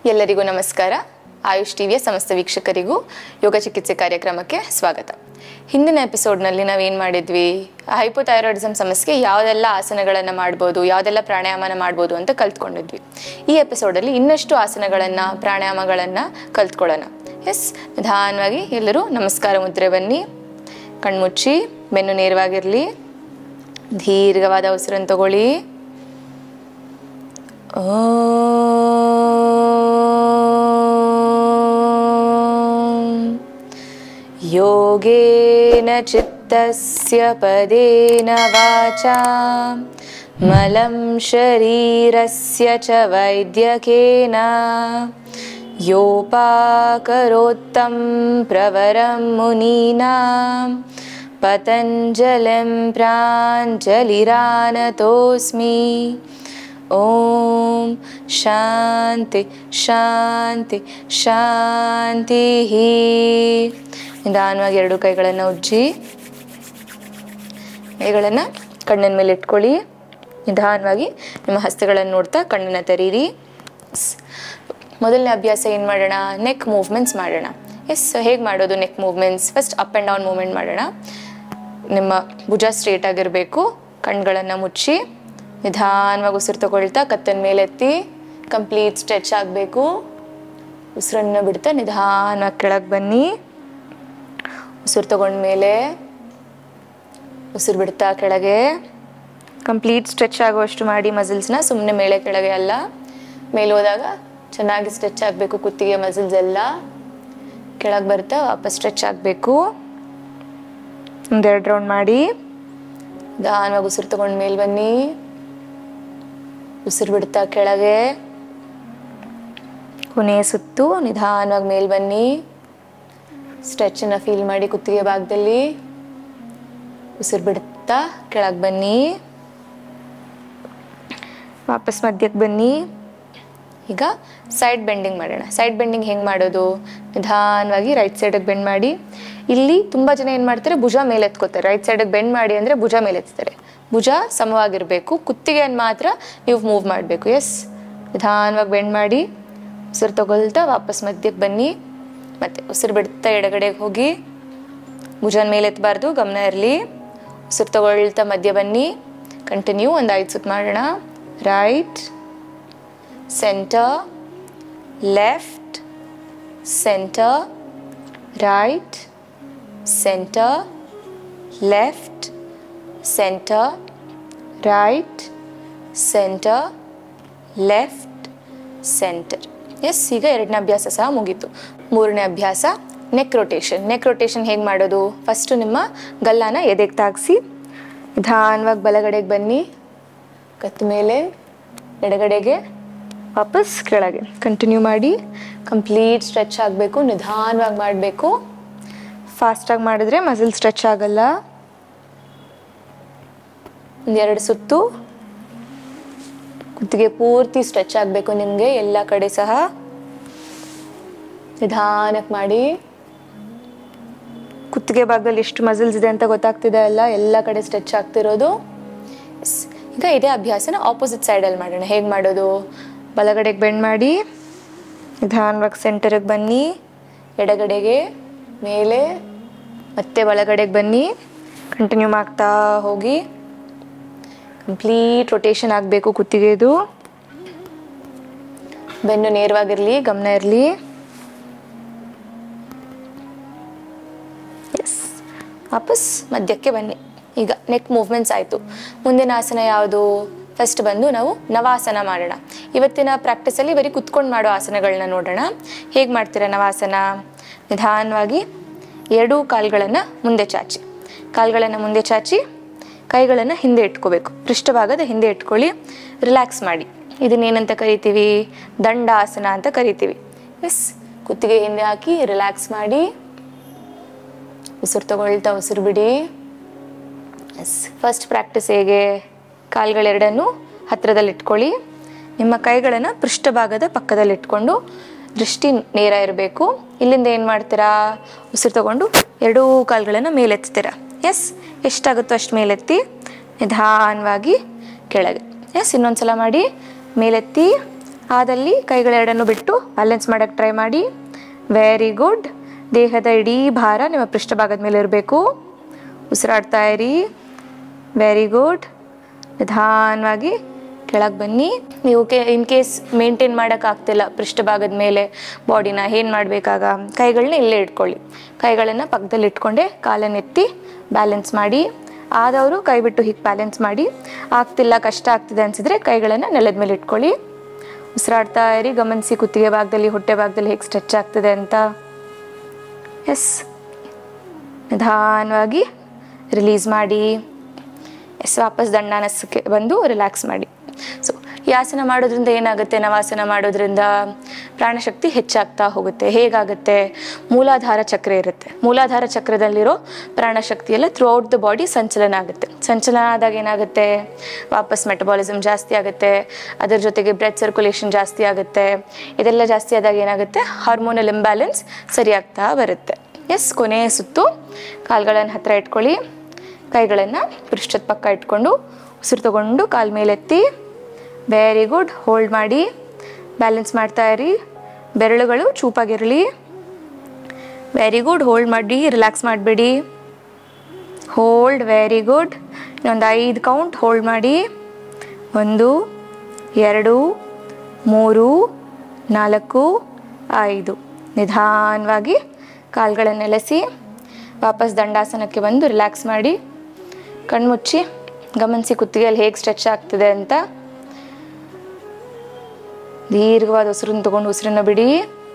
ಎಲ್ಲರಿಗೂ ನಮಸ್ಕಾರ. ಆಯುಷ್ ಟಿವಿಯ ಸಮಸ್ತ ವೀಕ್ಷಕರಿಗೂ ಯೋಗ ಚಿಕಿತ್ಸೆ ಕಾರ್ಯಕ್ರಮಕ್ಕೆ ಸ್ವಾಗತ. ಹಿಂದಿನ ಎಪಿಸೋಡ್ನಲ್ಲಿ ನಾವೇನು ಮಾಡಿದ್ವಿ, ಹೈಪೋಥೈರಾಯ್ಡಿಸಮ್ ಸಮಸ್ಯೆಗೆ ಯಾವುದೆಲ್ಲ ಆಸನಗಳನ್ನು ಮಾಡ್ಬೋದು, ಯಾವುದೆಲ್ಲ ಪ್ರಾಣಾಯಾಮನ ಮಾಡ್ಬೋದು ಅಂತ ಕಲ್ತ್ಕೊಂಡಿದ್ವಿ. ಈ ಎಪಿಸೋಡಲ್ಲಿ ಇನ್ನಷ್ಟು ಆಸನಗಳನ್ನು ಪ್ರಾಣಾಯಾಮಗಳನ್ನು ಕಲ್ತ್ಕೊಳ್ಳೋಣ. ನಿಧಾನವಾಗಿ ಎಲ್ಲರೂ ನಮಸ್ಕಾರ ಮುದ್ರೆ ಬನ್ನಿ. ಕಣ್ಮುಚ್ಚಿ, ಬೆನ್ನು ನೇರವಾಗಿರಲಿ. ದೀರ್ಘವಾದ ಉಸಿರನ್ನು ತಗೊಳ್ಳಿ. ಯೋಗೇನ ಚಿತ್ತಸ್ಯ ಪದೇನ ವಾಚಾ ಮಲಂ ಶರೀರಸ್ಯ ಚ ವೈದ್ಯಕೇನ ಯೋಪಾಕರೋತ್ತಂ ಪ್ರವರಂ ಮುನೀನಾಂ ಪತಂಜಲಿಂ ಪ್ರಾಂಜಲಿರಾನತೋಸ್ಮಿ. ಓಂ ಶಾಂತಿ ಶಾಂತಿ ಶಾಂತಿ. ನಿಧಾನವಾಗಿ ಎರಡು ಕೈಗಳನ್ನು ಉಜ್ಜಿ, ಕೈಗಳನ್ನು ಕಣ್ಣಿನ ಮೇಲೆ ಇಟ್ಕೊಳ್ಳಿ. ನಿಧಾನವಾಗಿ ನಿಮ್ಮ ಹಸ್ತಗಳನ್ನು ನೋಡ್ತಾ ಕಣ್ಣನ್ನು ತೆರೀರಿ. ಮೊದಲನೇ ಅಭ್ಯಾಸ ಏನು ಮಾಡೋಣ, ನೆಕ್ ಮೂವ್ಮೆಂಟ್ಸ್ ಮಾಡೋಣ. ಹೇಗೆ ಮಾಡೋದು neck movements? First up and down movement ಮಾಡೋಣ. ನಿಮ್ಮ ಭುಜ ಸ್ಟ್ರೇಟ್ ಆಗಿರಬೇಕು. ಕಣ್ಗಳನ್ನು ಮುಚ್ಚಿ ನಿಧಾನವಾಗಿ ಉಸಿರು ತಗೊಳ್ತಾ ಕತ್ತನ್ನು ಮೇಲೆತ್ತಿ ಕಂಪ್ಲೀಟ್ ಸ್ಟ್ರೆಚ್ ಆಗಬೇಕು. ಉಸಿರನ್ನು ಬಿಡ್ತಾ ನಿಧಾನವಾಗಿ ಕೆಳಗೆ ಬನ್ನಿ. ಉಸಿರು ತಗೊಂಡ್ಮೇಲೆ ಉಸಿರು ಬಿಡ್ತಾ ಕೆಳಗೆ ಕಂಪ್ಲೀಟ್ ಸ್ಟ್ರೆಚ್ ಆಗುವಷ್ಟು ಮಾಡಿ ಮಸಲ್ಸ್ನ. ಸುಮ್ಮನೆ ಮೇಲೆ ಕೆಳಗೆ ಅಲ್ಲ, ಮೇಲೆ ಹೋದಾಗ ಚೆನ್ನಾಗಿ ಸ್ಟ್ರೆಚ್ ಆಗಬೇಕು. ಕುತ್ತಿಗೆ ಮಸಲ್ಸ್ ಎಲ್ಲ ಕೆಳಗೆ ಬರ್ತಾ ವಾಪಸ್ ಸ್ಟ್ರೆಚ್ ಆಗಬೇಕು. ಒಂದೆರಡು ರೌಂಡ್ ಮಾಡಿ ನಿಧಾನವಾಗಿ ಉಸಿರು ತಗೊಂಡು ಮೇಲೆ ಬನ್ನಿ. ಉಸಿರು ಬಿಡ್ತಾ ಕೆಳಗೆ ಕೊನೆಯ ಸುತ್ತು ನಿಧಾನವಾಗಿ ಮೇಲೆ ಬನ್ನಿ. ಸ್ಟ್ರೆಚನ್ನು ಫೀಲ್ ಮಾಡಿ ಕುತ್ತಿಗೆ ಭಾಗದಲ್ಲಿ. ಉಸಿರು ಬಿಡ್ತಾ ಕೆಳಗೆ ಬನ್ನಿ. ವಾಪಸ್ ಮಧ್ಯಕ್ಕೆ ಬನ್ನಿ. ಈಗ ಸೈಡ್ ಬೆಂಡಿಂಗ್ ಮಾಡೋಣ. ಸೈಡ್ ಬೆಂಡಿಂಗ್ ಹೆಂಗೆ ಮಾಡೋದು? ನಿಧಾನವಾಗಿ ರೈಟ್ ಸೈಡಿಗೆ ಬೆಂಡ್ ಮಾಡಿ. ಇಲ್ಲಿ ತುಂಬ ಜನ ಏನು ಮಾಡ್ತಾರೆ, ಭುಜ ಮೇಲೆ ಎತ್ಕೋತಾರೆ. ರೈಟ್ ಸೈಡಿಗೆ ಬೆಂಡ್ ಮಾಡಿ ಅಂದರೆ ಭುಜ ಮೇಲೆ ಎತ್ತಾರೆ. ಭುಜ ಸಮವಾಗಿರಬೇಕು. ಕುತ್ತಿಗೆಯನ್ನು ಮಾತ್ರ ನೀವು ಮೂವ್ ಮಾಡಬೇಕು. ನಿಧಾನವಾಗಿ ಬೆಂಡ್ ಮಾಡಿ ಉಸಿರು ತಗೊಳ್ತಾ ವಾಪಸ್ ಮಧ್ಯಕ್ಕೆ ಬನ್ನಿ. ಮತ್ತು ಉಸಿರು ಬಿಡ್ತಾ ಎಡಗಡೆಗೆ ಹೋಗಿ. ಭುಜನ ಮೇಲೆ ಎತ್ತಬಾರ್ದು, ಗಮನ ಇರಲಿ. ಉಸಿರು ತಗೊಳ್ತಾ ಮಧ್ಯ ಬನ್ನಿ. ಕಂಟಿನ್ಯೂ ಒಂದು 5 ಸುತ್ತು ಮಾಡೋಣ. Right, centre, left, centre, right, centre, left, centre, right, centre, left, centre. ಈಗ ಎರಡನೇ ಅಭ್ಯಾಸ ಸಹ ಮುಗೀತು. ಮೂರನೇ ಅಭ್ಯಾಸ ನೆಕ್ ರೊಟೇಷನ್. ನೆಕ್ ರೊಟೇಷನ್ ಹೇಗೆ ಮಾಡೋದು? ಫಸ್ಟು ನಿಮ್ಮ ಗಲ್ಲನ ಎದೆಗೆ ತಾಗಿಸಿ ನಿಧಾನವಾಗಿ ಬಲಗಡೆಗೆ ಬನ್ನಿ. ಕತ್ತ ಮೇಲೆ ಎಡಗಡೆಗೆ ವಾಪಸ್ ಕೆಳಗೆ ಕಂಟಿನ್ಯೂ ಮಾಡಿ. ಕಂಪ್ಲೀಟ್ ಸ್ಟ್ರೆಚ್ ಆಗಬೇಕು. ನಿಧಾನವಾಗಿ ಮಾಡಬೇಕು. ಫಾಸ್ಟಾಗಿ ಮಾಡಿದ್ರೆ ಮಸಲ್ ಸ್ಟ್ರೆಚ್ ಆಗಲ್ಲ. ಒಂದೆರಡು ಸುತ್ತು ಕುತ್ತಿಗೆ ಪೂರ್ತಿ ಸ್ಟ್ರೆಚ್ ಆಗಬೇಕು ನಿಮಗೆ ಎಲ್ಲ ಕಡೆ ಸಹ. ನಿಧಾನಕ್ಕೆ ಮಾಡಿ. ಕುತ್ತಿಗೆ ಭಾಗದಲ್ಲಿ ಎಷ್ಟು ಮಸಲ್ಸ್ ಇದೆ ಅಂತ ಗೊತ್ತಾಗ್ತಿದೆ ಅಲ್ಲ, ಎಲ್ಲ ಕಡೆ ಸ್ಟ್ರೆಚ್ ಆಗ್ತಿರೋದು. ಈಗ ಇದೇ ಅಭ್ಯಾಸನ ಆಪೋಸಿಟ್ ಸೈಡಲ್ಲಿ ಮಾಡೋಣ. ಹೇಗೆ ಮಾಡೋದು? ಬಲಗಡೆಗೆ ಬೆಂಡ್ ಮಾಡಿ ನಿಧಾನವಾಗಿ ಸೆಂಟರಿಗೆ ಬನ್ನಿ. ಎಡಗಡೆಗೆ ಮೇಲೆ ಮತ್ತೆ ಬಲಗಡೆಗೆ ಬನ್ನಿ. ಕಂಟಿನ್ಯೂ ಮಾಡ್ತಾ ಹೋಗಿ. ಕಂಪ್ಲೀಟ್ ರೊಟೇಷನ್ ಆಗಬೇಕು ಕುತ್ತಿಗೆದು. ಬೆನ್ನು ನೇರವಾಗಿರಲಿ, ಗಮನ ಇರಲಿ. ವಾಪಸ್ ಮಧ್ಯಕ್ಕೆ ಬನ್ನಿ. ಈಗ ನೆಕ್ ಮೂವ್ಮೆಂಟ್ಸ್ ಆಯಿತು. ಮುಂದಿನ ಆಸನ ಯಾವುದು? ಫಸ್ಟ್ ಬಂದು ನಾವು ನವಾಸನ ಮಾಡೋಣ. ಇವತ್ತಿನ ಪ್ರಾಕ್ಟೀಸಲ್ಲಿ ಬರೀ ಕುತ್ಕೊಂಡು ಮಾಡೋ ಆಸನಗಳನ್ನ ನೋಡೋಣ. ಹೇಗೆ ಮಾಡ್ತೀರಾ ನವಾಸನ? ನಿಧಾನವಾಗಿ ಎರಡೂ ಕಾಲುಗಳನ್ನು ಮುಂದೆ ಚಾಚಿ, ಕಾಲುಗಳನ್ನು ಮುಂದೆ ಚಾಚಿ, ಕೈಗಳನ್ನು ಹಿಂದೆ ಇಟ್ಕೋಬೇಕು. ಪೃಷ್ಠಭಾಗದ ಹಿಂದೆ ಇಟ್ಕೊಳ್ಳಿ. ರಿಲ್ಯಾಕ್ಸ್ ಮಾಡಿ. ಇದನ್ನೇನಂತ ಕರಿತೀವಿ? ದಂಡಾಸನ ಅಂತ ಕರಿತೀವಿ. ಕುತ್ತಿಗೆ ಹಿಂದೆ ಹಾಕಿ ರಿಲ್ಯಾಕ್ಸ್ ಮಾಡಿ. ಉಸಿರು ತಗೊಳ್ತಾ ಉಸಿರು ಬಿಡಿ. ಫಸ್ಟ್ ಪ್ರಾಕ್ಟೀಸ್ ಹೇಗೆ? ಕಾಲುಗಳೆರಡನ್ನು ಹತ್ತಿರದಲ್ಲಿ ಇಟ್ಕೊಳ್ಳಿ. ನಿಮ್ಮ ಕೈಗಳನ್ನು ಪೃಷ್ಠಭಾಗದ ಪಕ್ಕದಲ್ಲಿ ಇಟ್ಕೊಂಡು ದೃಷ್ಟಿ ನೇರ ಇರಬೇಕು. ಇಲ್ಲಿಂದ ಏನು ಮಾಡ್ತೀರಾ? ಉಸಿರು ತಗೊಂಡು ಎರಡೂ ಕಾಲುಗಳನ್ನು ಮೇಲೆತ್ತೀರಾ. ಎಷ್ಟಾಗುತ್ತೋ ಅಷ್ಟು ಮೇಲೆತ್ತಿ ನಿಧಾನವಾಗಿ ಕೆಳಗೆ. ಇನ್ನೊಂದು ಸಲ ಮಾಡಿ. ಮೇಲೆತ್ತಿ ಆದಲ್ಲಿ ಕೈಗಳೆರಡನ್ನು ಬಿಟ್ಟು ಬ್ಯಾಲೆನ್ಸ್ ಮಾಡೋಕ್ಕೆ ಟ್ರೈ ಮಾಡಿ. Very good. ದೇಹದ ಇಡೀ ಭಾರ ನಿಮ್ಮ ಪೃಷ್ಠಭಾಗದ ಮೇಲೆ ಇರಬೇಕು. ಉಸಿರಾಡ್ತಾ ಇರಿ. Very good. ನಿಧಾನವಾಗಿ ಕೆಳಗೆ ಬನ್ನಿ. ನೀವು ಇನ್ ಕೇಸ್ ಮೇಂಟೈನ್ ಮಾಡೋಕ್ಕಾಗ್ತಿಲ್ಲ ಪೃಷ್ಠಭಾಗದ ಮೇಲೆ ಬಾಡಿನ, ಏನು ಮಾಡಬೇಕಾಗ ಕೈಗಳನ್ನ ಇಲ್ಲೇ ಇಟ್ಕೊಳ್ಳಿ. ಕೈಗಳನ್ನು ಪಕ್ಕದಲ್ಲಿ ಇಟ್ಕೊಂಡೆ ಕಾಲನ್ನು ಎತ್ತಿ ಬ್ಯಾಲೆನ್ಸ್ ಮಾಡಿ. ಆದವರು ಕೈ ಬಿಟ್ಟು ಹೀಗೆ ಬ್ಯಾಲೆನ್ಸ್ ಮಾಡಿ. ಆಗ್ತಿಲ್ಲ, ಕಷ್ಟ ಆಗ್ತಿದೆ ಅನಿಸಿದ್ರೆ ಕೈಗಳನ್ನು ನೆಲದ ಮೇಲೆ ಇಟ್ಕೊಳ್ಳಿ. ಉಸಿರಾಡ್ತಾ ಇರಿ. ಗಮನಿಸಿ ಕುತ್ತಿಗೆ ಭಾಗದಲ್ಲಿ, ಹೊಟ್ಟೆ ಭಾಗದಲ್ಲಿ ಹೇಗೆ ಸ್ಟ್ರೆಚ್ ಆಗ್ತಿದೆ ಅಂತ. ಎಸ್. ನಿಧಾನವಾಗಿ ರಿಲೀಸ್ ಮಾಡಿ. ಎಸ್. ವಾಪಸ್ ದಂಡಾಸನಕ್ಕೆ ಬಂದು ರಿಲ್ಯಾಕ್ಸ್ ಮಾಡಿ. ಸೊ ಈ ಆಸನ ಮಾಡೋದ್ರಿಂದ ಏನಾಗುತ್ತೆ, ನವಾಸನ ಮಾಡೋದ್ರಿಂದ ಪ್ರಾಣಶಕ್ತಿ ಹೆಚ್ಚಾಗ್ತಾ ಹೋಗುತ್ತೆ. ಹೇಗಾಗುತ್ತೆ, ಮೂಲಾಧಾರ ಚಕ್ರ ಇರುತ್ತೆ. ಮೂಲಾಧಾರ ಚಕ್ರದಲ್ಲಿರೋ ಪ್ರಾಣಶಕ್ತಿ ಎಲ್ಲ ಥ್ರೂ ಔಟ್ ದ ಬಾಡಿ ಸಂಚಲನ ಆಗುತ್ತೆ. ಸಂಚಲನ ಆದಾಗ ಏನಾಗುತ್ತೆ, ವಾಪಸ್ ಮೆಟಬಾಲಿಸಮ್ ಜಾಸ್ತಿ ಆಗುತ್ತೆ. ಅದರ ಜೊತೆಗೆ ಬ್ಲಡ್ ಸರ್ಕ್ಯುಲೇಷನ್ ಜಾಸ್ತಿ ಆಗುತ್ತೆ. ಇದೆಲ್ಲ ಜಾಸ್ತಿ ಆದಾಗ ಏನಾಗುತ್ತೆ, ಹಾರ್ಮೋನಲ್ ಇಂಬ್ಯಾಲೆನ್ಸ್ ಸರಿಯಾಗ್ತಾ ಬರುತ್ತೆ. ಎಸ್. ಕೊನೆಯ ಸುತ್ತು ಕಾಲುಗಳನ್ನು ಹತ್ತಿರ ಇಟ್ಕೊಳ್ಳಿ. ಕೈಗಳನ್ನು ಪೃಷ್ಠದ ಪಕ್ಕ ಇಟ್ಕೊಂಡು ಉಸಿರು ತಗೊಂಡು ಕಾಲು ಮೇಲೆತ್ತಿ. Very good. ಹೋಲ್ಡ್ ಮಾಡಿ. ಬ್ಯಾಲೆನ್ಸ್ ಮಾಡ್ತಾ ಇರಿ. ಬೆರಳುಗಳು ಚೂಪಾಗಿರಲಿ. Very good. ಹೋಲ್ಡ್ ಮಾಡಿ. ರಿಲ್ಯಾಕ್ಸ್ ಮಾಡಬೇಡಿ. ಹೋಲ್ಡ್. Very good. ಇನ್ನೊಂದು 5 ಕೌಂಟ್ ಹೋಲ್ಡ್ ಮಾಡಿ. 1 2 3 4 5. ನಿಧಾನವಾಗಿ ಕಾಲುಗಳನ್ನು ನೆಲೆಸಿ ವಾಪಸ್ ದಂಡಾಸನಕ್ಕೆ ಬಂದು ರಿಲ್ಯಾಕ್ಸ್ ಮಾಡಿ. ಕಣ್ಮುಚ್ಚಿ ಗಮನಿಸಿ ಕುತ್ತಿಗೆಯಲ್ಲಿ ಹೇಗೆ ಸ್ಟ್ರೆಚ್ ಆಗ್ತಿದೆ ಅಂತ. ದೀರ್ಘವಾದ ಉಸಿರನ್ನು ತಗೊಂಡು ಉಸಿರನ್ನು ಬಿಡಿ.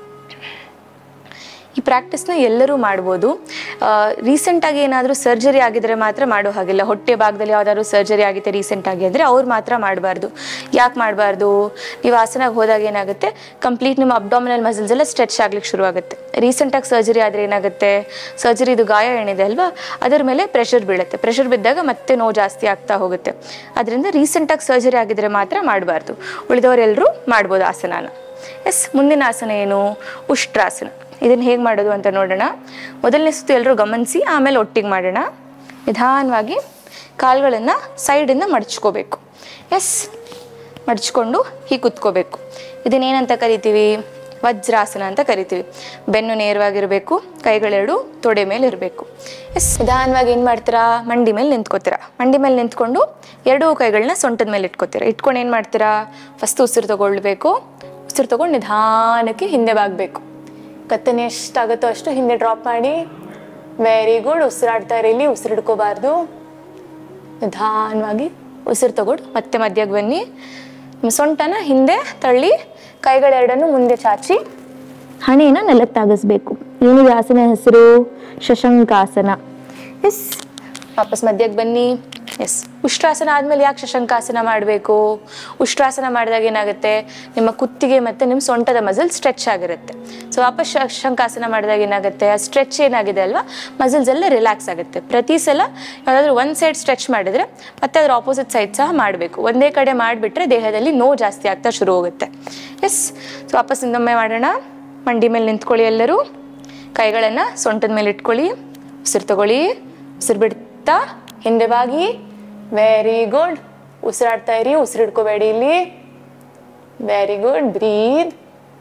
ಈ ಪ್ರಾಕ್ಟೀಸ್ನ ಎಲ್ಲರೂ ಮಾಡ್ಬೋದು. ರೀಸೆಂಟಾಗಿ ಏನಾದರೂ ಸರ್ಜರಿ ಆಗಿದ್ರೆ ಮಾತ್ರ ಮಾಡೋ ಹಾಗಿಲ್ಲ. ಹೊಟ್ಟೆ ಭಾಗದಲ್ಲಿ ಯಾವುದಾದ್ರು ಸರ್ಜರಿ ಆಗಿದೆ ರೀಸೆಂಟಾಗಿ ಅಂದರೆ ಅವ್ರು ಮಾತ್ರ ಮಾಡಬಾರ್ದು. ಯಾಕೆ ಮಾಡಬಾರ್ದು, ನೀವು ಆಸನಾಗಿ ಹೋದಾಗ ಏನಾಗುತ್ತೆ, ಕಂಪ್ಲೀಟ್ ನಿಮ್ಮ ಅಬ್ಡಾಮಿನಲ್ ಮಸಲ್ಸ್ ಎಲ್ಲ ಸ್ಟ್ರೆಚ್ ಆಗ್ಲಿಕ್ಕೆ ಶುರುವಾಗುತ್ತೆ. ರೀಸೆಂಟಾಗಿ ಸರ್ಜರಿ ಆದರೆ ಏನಾಗುತ್ತೆ, ಸರ್ಜರಿದು ಗಾಯ ಏನಿದೆ ಅಲ್ವಾ ಅದರ ಮೇಲೆ ಪ್ರೆಷರ್ ಬೀಳುತ್ತೆ. ಪ್ರೆಷರ್ ಬಿದ್ದಾಗ ಮತ್ತೆ ನೋವು ಜಾಸ್ತಿ ಆಗ್ತಾ ಹೋಗುತ್ತೆ. ಅದರಿಂದ ರೀಸೆಂಟಾಗಿ ಸರ್ಜರಿ ಆಗಿದ್ರೆ ಮಾತ್ರ ಮಾಡಬಾರ್ದು. ಉಳಿದವರೆಲ್ಲರೂ ಮಾಡ್ಬೋದು ಆಸನಾನ. ಎಸ್. ಮುಂದಿನ ಆಸನ ಏನು, ಉಷ್ಟ್ರಾಸನ. ಇದನ್ನು ಹೇಗೆ ಮಾಡೋದು ಅಂತ ನೋಡೋಣ. ಮೊದಲನೇ ಸುತ್ತು ಎಲ್ಲರೂ ಗಮನಿಸಿ, ಆಮೇಲೆ ಒಟ್ಟಿಗೆ ಮಾಡೋಣ. ನಿಧಾನವಾಗಿ ಕಾಲುಗಳನ್ನು ಸೈಡಿಂದ ಮಡಚ್ಕೋಬೇಕು. ಎಸ್. ಮಡಚ್ಕೊಂಡು ಹೀಗೆ ಕುತ್ಕೋಬೇಕು. ಇದನ್ನೇನಂತ ಕರಿತೀವಿ, ವಜ್ರಾಸನ ಅಂತ ಕರಿತೀವಿ. ಬೆನ್ನು ನೇರವಾಗಿರಬೇಕು, ಕೈಗಳೆರಡು ತೊಡೆ ಮೇಲೆ ಇರಬೇಕು. ಎಸ್. ನಿಧಾನವಾಗಿ ಏನು ಮಾಡ್ತೀರಾ, ಮಂಡಿ ಮೇಲೆ ನಿಂತ್ಕೋತೀರಾ. ಮಂಡಿ ಮೇಲೆ ನಿಂತ್ಕೊಂಡು ಎರಡೂ ಕೈಗಳನ್ನ ಸೊಂಟದ ಮೇಲೆ ಇಟ್ಕೋತೀರಾ. ಇಟ್ಕೊಂಡು ಏನು ಮಾಡ್ತೀರಾ, ಫಸ್ಟ್ ಉಸಿರು ತಗೊಳ್ಬೇಕು. ಉಸಿರು ತಗೊಂಡು ನಿಧಾನಕ್ಕೆ ಹಿಂದೆ ಬಾಗಬೇಕು. ಕತ್ತನೆ ಎಷ್ಟಾಗುತ್ತೋ ಅಷ್ಟು ಹಿಂದೆ ಡ್ರಾಪ್ ಮಾಡಿ. Very good. ಉಸಿರಾಡ್ತಾ ಇರಲಿ, ಉಸಿರು ಹಿಡ್ಕೋಬಾರ್ದು. ನಿಧಾನವಾಗಿ ಉಸಿರು ತಗೊಂಡು ಮತ್ತೆ ಮಧ್ಯಕ್ಕೆ ಬನ್ನಿ. ನಿಮ್ಮ ಸೊಂಟನ ಹಿಂದೆ ತಳ್ಳಿ, ಕೈಗಳೆರಡನ್ನು ಮುಂದೆ ಚಾಚಿ ಹಣೆಯನ್ನು ನೆಲಕ್ಕೆ ತಾಗಿಸ್ಬೇಕು. ಏನಿದೆ ಆಸನ ಹೆಸರು, ಶಶಂಕಾಸನ. ಎಸ್. ವಾಪಸ್ ಮಧ್ಯಕ್ಕೆ ಬನ್ನಿ. ಎಸ್. ಉಷ್ಟ್ರಾಸನ ಆದಮೇಲೆ ಯಾಕೆ ಶಶಂಕಾಸನ ಮಾಡಬೇಕು, ಉಷ್ಟ್ರಾಸನ ಮಾಡಿದಾಗ ಏನಾಗುತ್ತೆ, ನಿಮ್ಮ ಕುತ್ತಿಗೆ ಮತ್ತು ನಿಮ್ಮ ಸೊಂಟದ ಮಸಲ್ ಸ್ಟ್ರೆಚ್ ಆಗಿರುತ್ತೆ. ಸೊ ವಾಪಸ್ ಶಶಂಕಾಸನ ಮಾಡಿದಾಗ ಏನಾಗುತ್ತೆ, ಆ ಸ್ಟ್ರೆಚ್ ಏನಾಗಿದೆ ಅಲ್ವಾ ಮಸಲ್ಸ್ ಎಲ್ಲ ರಿಲ್ಯಾಕ್ಸ್ ಆಗುತ್ತೆ. ಪ್ರತಿ ಸಲ ಯಾವುದಾದ್ರೂ ಒಂದು ಸೈಡ್ ಸ್ಟ್ರೆಚ್ ಮಾಡಿದರೆ ಮತ್ತೆ ಅದರ ಆಪೋಸಿಟ್ ಸೈಡ್ ಸಹ ಮಾಡಬೇಕು. ಒಂದೇ ಕಡೆ ಮಾಡಿಬಿಟ್ರೆ ದೇಹದಲ್ಲಿ ನೋವು ಜಾಸ್ತಿ ಆಗ್ತಾ ಶುರು ಹೋಗುತ್ತೆ. ಎಸ್. ಸೊ ವಾಪಸ್ ಇನ್ನೊಮ್ಮೆ ಮಾಡೋಣ. ಮಂಡಿ ಮೇಲೆ ನಿಂತ್ಕೊಳ್ಳಿ. ಎಲ್ಲರೂ ಕೈಗಳನ್ನು ಸೊಂಟದ ಮೇಲೆ ಇಟ್ಕೊಳ್ಳಿ. ಉಸಿರು ತಗೊಳ್ಳಿ. ಉಸಿರು ಬಿಡ್ತಾ ಹಿಂದೆ ಬಾಗಿ. Very good. ಉಸಿರಾಡ್ತಾ ಇರಿ, ಉಸಿರು ಹಿಡ್ಕೋಬೇಡಿ ಇಲ್ಲಿ. Very good. Breathe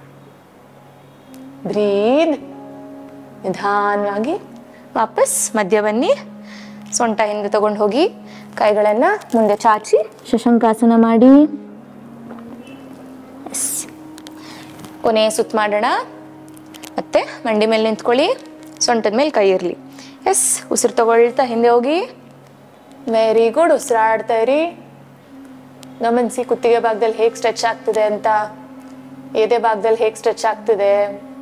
breathe. ನಿಧಾನವಾಗಿ ವಾಪಸ್ ಮಧ್ಯ ಬನ್ನಿ. ಸೊಂಟ ಹಿಂದೆ ತಗೊಂಡು ಹೋಗಿ, ಕೈಗಳನ್ನು ಮುಂದೆ ಚಾಚಿ ಶಶಂಕಾಸನ ಮಾಡಿ. ಎಸ್. ಕೊನೆಯ ಸುತ್ತು ಮಾಡೋಣ. ಮತ್ತೆ ಮಂಡಿ ಮೇಲೆ ನಿಂತ್ಕೊಳ್ಳಿ, ಸೊಂಟದ ಮೇಲೆ ಕೈ ಇರಲಿ. ಎಸ್. ಉಸಿರು ತಗೊಳ್ತಾ ಹಿಂದೆ ಹೋಗಿ. Very good. ಉಸಿರಾಡ್ತಾ ಇರಿ. ಗಮನಿಸಿ ಕುತ್ತಿಗೆ ಭಾಗದಲ್ಲಿ ಹೇಗೆ ಸ್ಟ್ರೆಚ್ ಆಗ್ತಿದೆ ಅಂತ, ಎದೆ ಭಾಗದಲ್ಲಿ ಹೇಗೆ ಸ್ಟ್ರೆಚ್ ಆಗ್ತಿದೆ.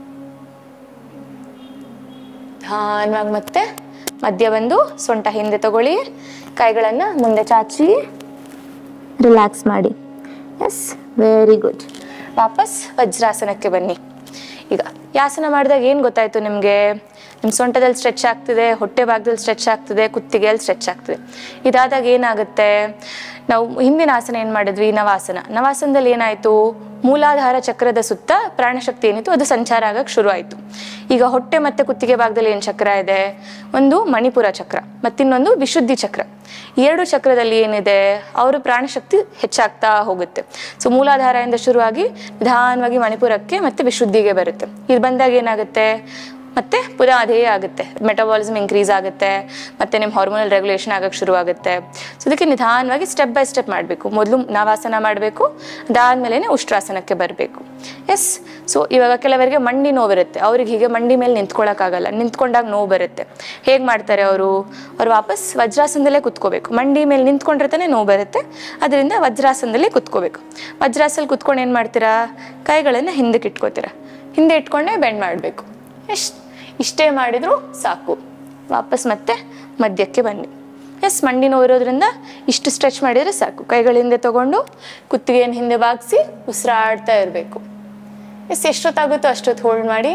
ನಿಧಾನವಾಗಿ ಮತ್ತೆ ಮಧ್ಯ ಬಂದು ಸೊಂಟ ಹಿಂದೆ ತಗೊಳ್ಳಿ, ಕೈಗಳನ್ನು ಮುಂದೆ ಚಾಚಿ ರಿಲ್ಯಾಕ್ಸ್ ಮಾಡಿ. ಎಸ್. Very good. ವಾಪಸ್ ವಜ್ರಾಸನಕ್ಕೆ ಬನ್ನಿ. ಈಗ ಯಾಸನ ಮಾಡಿದಾಗ ಏನು ಗೊತ್ತಾಯ್ತು ನಿಮಗೆ, ನಿಮ್ಮ ಸೊಂಟದಲ್ಲಿ ಸ್ಟ್ರೆಚ್ ಆಗ್ತಿದೆ, ಹೊಟ್ಟೆ ಭಾಗದಲ್ಲಿ ಸ್ಟ್ರೆಚ್ ಆಗ್ತಿದೆ, ಕುತ್ತಿಗೆಯಲ್ಲಿ ಸ್ಟ್ರೆಚ್ ಆಗ್ತಿದೆ. ಇದಾದಾಗ ಏನಾಗುತ್ತೆ, ನಾವು ಹಿಂದಿನ ಆಸನ ಏನು ಮಾಡಿದ್ವಿ, ನವಾಸನದಲ್ಲಿ ಏನಾಯಿತು, ಮೂಲಾಧಾರ ಚಕ್ರದ ಸುತ್ತ ಪ್ರಾಣಶಕ್ತಿ ಏನಿತ್ತು ಅದು ಸಂಚಾರ ಆಗಕ್ಕೆ ಶುರು ಆಯಿತು. ಈಗ ಹೊಟ್ಟೆ ಮತ್ತು ಕುತ್ತಿಗೆ ಭಾಗದಲ್ಲಿ ಏನು ಚಕ್ರ ಇದೆ, ಒಂದು ಮಣಿಪುರ ಚಕ್ರ ಮತ್ತಿನ್ನೊಂದು ವಿಶುದ್ಧಿ ಚಕ್ರ. ಈ 2 ಚಕ್ರದಲ್ಲಿ ಏನಿದೆ, ಅವರ ಪ್ರಾಣಶಕ್ತಿ ಹೆಚ್ಚಾಗ್ತಾ ಹೋಗುತ್ತೆ. ಸೊ ಮೂಲಾಧಾರದಿಂದ ಶುರುವಾಗಿ ನಿಧಾನವಾಗಿ ಮಣಿಪುರಕ್ಕೆ ಮತ್ತು ವಿಶುದ್ಧಿಗೆ ಬರುತ್ತೆ. ಇದು ಬಂದಾಗ ಏನಾಗುತ್ತೆ, ಮತ್ತೆ ಪುನಃ ಅದೇ ಆಗುತ್ತೆ, ಮೆಟಬಾಲಿಸಮ್ ಇನ್ಕ್ರೀಸ್ ಆಗುತ್ತೆ, ಮತ್ತು ನಿಮ್ಮ ಹಾರ್ಮೋನಲ್ ರೆಗ್ಯುಲೇಷನ್ ಆಗಕ್ಕೆ ಶುರು ಆಗುತ್ತೆ. ಸೊ ಇದಕ್ಕೆ ನಿಧಾನವಾಗಿ ಸ್ಟೆಪ್ ಬೈ ಸ್ಟೆಪ್ ಮಾಡಬೇಕು. ಮೊದಲು ನವಾಸನ ಮಾಡಬೇಕು, ಅದಾದಮೇಲೆ ಉಷ್ಟ್ರಾಸನಕ್ಕೆ ಬರಬೇಕು. ಎಸ್. ಸೊ ಇವಾಗ ಕೆಲವರಿಗೆ ಮಂಡಿ ನೋವಿರುತ್ತೆ, ಅವ್ರಿಗೆ ಹೀಗೆ ಮಂಡಿ ಮೇಲೆ ನಿಂತ್ಕೊಳ್ಳೋಕ್ಕಾಗಲ್ಲ, ನಿಂತ್ಕೊಂಡಾಗ ನೋವು ಬರುತ್ತೆ. ಹೇಗೆ ಮಾಡ್ತಾರೆ ಅವರು ವಾಪಸ್ ವಜ್ರಾಸನದಲ್ಲೇ ಕುತ್ಕೋಬೇಕು. ಮಂಡಿ ಮೇಲೆ ನಿಂತ್ಕೊಂಡಿರ್ತಾನೆ ನೋವು ಬರುತ್ತೆ, ಅದರಿಂದ ವಜ್ರಾಸನದಲ್ಲೇ ಕುತ್ಕೋಬೇಕು. ವಜ್ರಾಸನಲ್ಲಿ ಕುತ್ಕೊಂಡು ಏನು ಮಾಡ್ತೀರಾ, ಕೈಗಳನ್ನು ಹಿಂದಕ್ಕೆ ಇಟ್ಕೋತೀರಾ, ಹಿಂದೆ ಇಟ್ಕೊಂಡೇ ಬೆಂಡ್ ಮಾಡಬೇಕು. ಇಷ್ಟೇ ಮಾಡಿದ್ರು ಸಾಕು. ವಾಪಸ್ ಮತ್ತೆ ಮಧ್ಯಕ್ಕೆ ಬನ್ನಿ. ಎಸ್. ಮಂಡಿ ನೋವು ಇರೋದ್ರಿಂದ ಇಷ್ಟು ಸ್ಟ್ರೆಚ್ ಮಾಡಿದರೆ ಸಾಕು. ಕೈಗಳ ಹಿಂದೆ ತಗೊಂಡು ಕುತ್ತಿಗೆಯನ್ನು ಹಿಂದೆ ಬಾಗಿಸಿ ಉಸಿರಾಡ್ತಾ ಇರಬೇಕು. ಎಸ್. ಎಷ್ಟೊತ್ತಾಗುತ್ತೋ ಅಷ್ಟೊತ್ತು ಹೋಲ್ಡ್ ಮಾಡಿ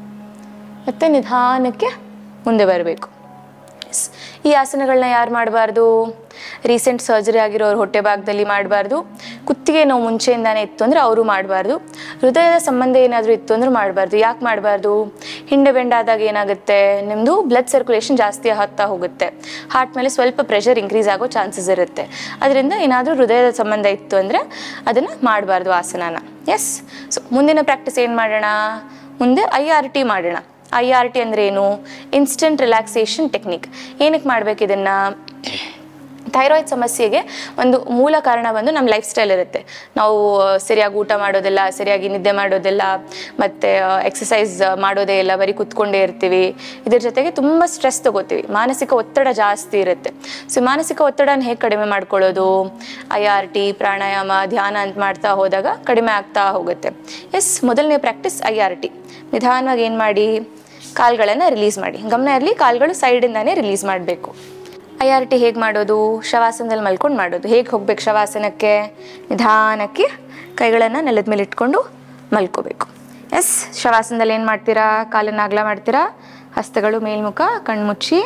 ಮತ್ತೆ ನಿಧಾನಕ್ಕೆ ಮುಂದೆ ಬರಬೇಕು. ಎಸ್. ಈ ಆಸನಗಳನ್ನ ಯಾರು ಮಾಡಬಾರ್ದು, ರೀಸೆಂಟ್ ಸರ್ಜರಿ ಆಗಿರೋರು ಹೊಟ್ಟೆ ಭಾಗದಲ್ಲಿ ಮಾಡಬಾರ್ದು. ಕುತ್ತಿಗೆ ನೋವು ಮುಂಚೆಯಿಂದಾನೇ ಇತ್ತು ಅಂದರೆ ಅವರು ಮಾಡಬಾರ್ದು. ಹೃದಯದ ಸಂಬಂಧ ಏನಾದರೂ ಇತ್ತು ಅಂದ್ರೆ ಮಾಡಬಾರ್ದು. ಯಾಕೆ ಮಾಡಬಾರ್ದು, ಹಿಂಡೆ ಬೆಂಡಾದಾಗ ಏನಾಗುತ್ತೆ, ನಿಮ್ಮದು ಬ್ಲಡ್ ಸರ್ಕ್ಯುಲೇಷನ್ ಜಾಸ್ತಿ ಆಗ್ತಾ ಹೋಗುತ್ತೆ, ಹಾರ್ಟ್ ಮೇಲೆ ಸ್ವಲ್ಪ ಪ್ರೆಷರ್ ಇನ್ಕ್ರೀಸ್ ಆಗೋ ಚಾನ್ಸಸ್ ಇರುತ್ತೆ. ಅದರಿಂದ ಏನಾದರೂ ಹೃದಯದ ಸಂಬಂಧ ಇತ್ತು ಅಂದರೆ ಅದನ್ನು ಮಾಡಬಾರ್ದು ಆಸನನ. ಎಸ್. ಸೊ ಮುಂದಿನ ಪ್ರಾಕ್ಟೀಸ್ ಏನು ಮಾಡೋಣ, ಮುಂದೆ IRT ಮಾಡೋಣ. IRT ಅಂದರೆ ಏನು, ಇನ್ಸ್ಟೆಂಟ್ ರಿಲ್ಯಾಕ್ಸೇಷನ್ ಟೆಕ್ನಿಕ್. ಏನಕ್ಕೆ ಮಾಡಬೇಕು ಇದನ್ನು, ಥೈರಾಯ್ಡ್ ಸಮಸ್ಯೆಗೆ ಒಂದು ಮೂಲ ಕಾರಣ ಬಂದು ನಮ್ಮ ಲೈಫ್ ಸ್ಟೈಲ್ ಇರುತ್ತೆ. ನಾವು ಸರಿಯಾಗಿ ಊಟ ಮಾಡೋದಿಲ್ಲ, ಸರಿಯಾಗಿ ನಿದ್ದೆ ಮಾಡೋದಿಲ್ಲ, ಮತ್ತು ಎಕ್ಸಸೈಸ್ ಮಾಡೋದೇ ಇಲ್ಲ, ಬರೀ ಕೂತ್ಕೊಂಡೇ ಇರ್ತೀವಿ. ಇದ್ರ ಜೊತೆಗೆ ತುಂಬ ಸ್ಟ್ರೆಸ್ ತೊಗೋತೀವಿ, ಮಾನಸಿಕ ಒತ್ತಡ ಜಾಸ್ತಿ ಇರುತ್ತೆ. ಸೊ ಮಾನಸಿಕ ಒತ್ತಡನ ಹೇಗೆ ಕಡಿಮೆ ಮಾಡ್ಕೊಳ್ಳೋದು, IRT, ಪ್ರಾಣಾಯಾಮ, ಧ್ಯಾನ ಅಂತ ಮಾಡ್ತಾ ಹೋದಾಗ ಕಡಿಮೆ ಆಗ್ತಾ ಹೋಗುತ್ತೆ. ಎಸ್. ಮೊದಲನೇ ಪ್ರಾಕ್ಟೀಸ್ IRT. ನಿಧಾನವಾಗಿ ಏನು ಮಾಡಿ, ಕಾಲುಗಳನ್ನು ರಿಲೀಸ್ ಮಾಡಿ. ಗಮನ ಇರಲಿ, ಕಾಲುಗಳು ಸೈಡಿಂದಾನೇ ರಿಲೀಸ್ ಮಾಡಬೇಕು. IRT ಹೇಗೆ ಮಾಡೋದು, ಶವಾಸನದಲ್ಲಿ ಮಲ್ಕೊಂಡು ಮಾಡೋದು. ಹೇಗೆ ಹೋಗ್ಬೇಕು ಶವಾಸನಕ್ಕೆ, ನಿಧಾನಕ್ಕೆ ಕೈಗಳನ್ನು ನೆಲದ ಮೇಲೆ ಇಟ್ಕೊಂಡು ಮಲ್ಕೋಬೇಕು. ಎಸ್. ಶವಾಸನದಲ್ಲಿ ಏನು ಮಾಡ್ತೀರಾ, ಕಾಲನ್ನು ಅಗಲ ಮಾಡ್ತೀರಾ, ಹಸ್ತಗಳು ಮೇಲ್ಮುಖ, ಕಣ್ಮುಚ್ಚಿ.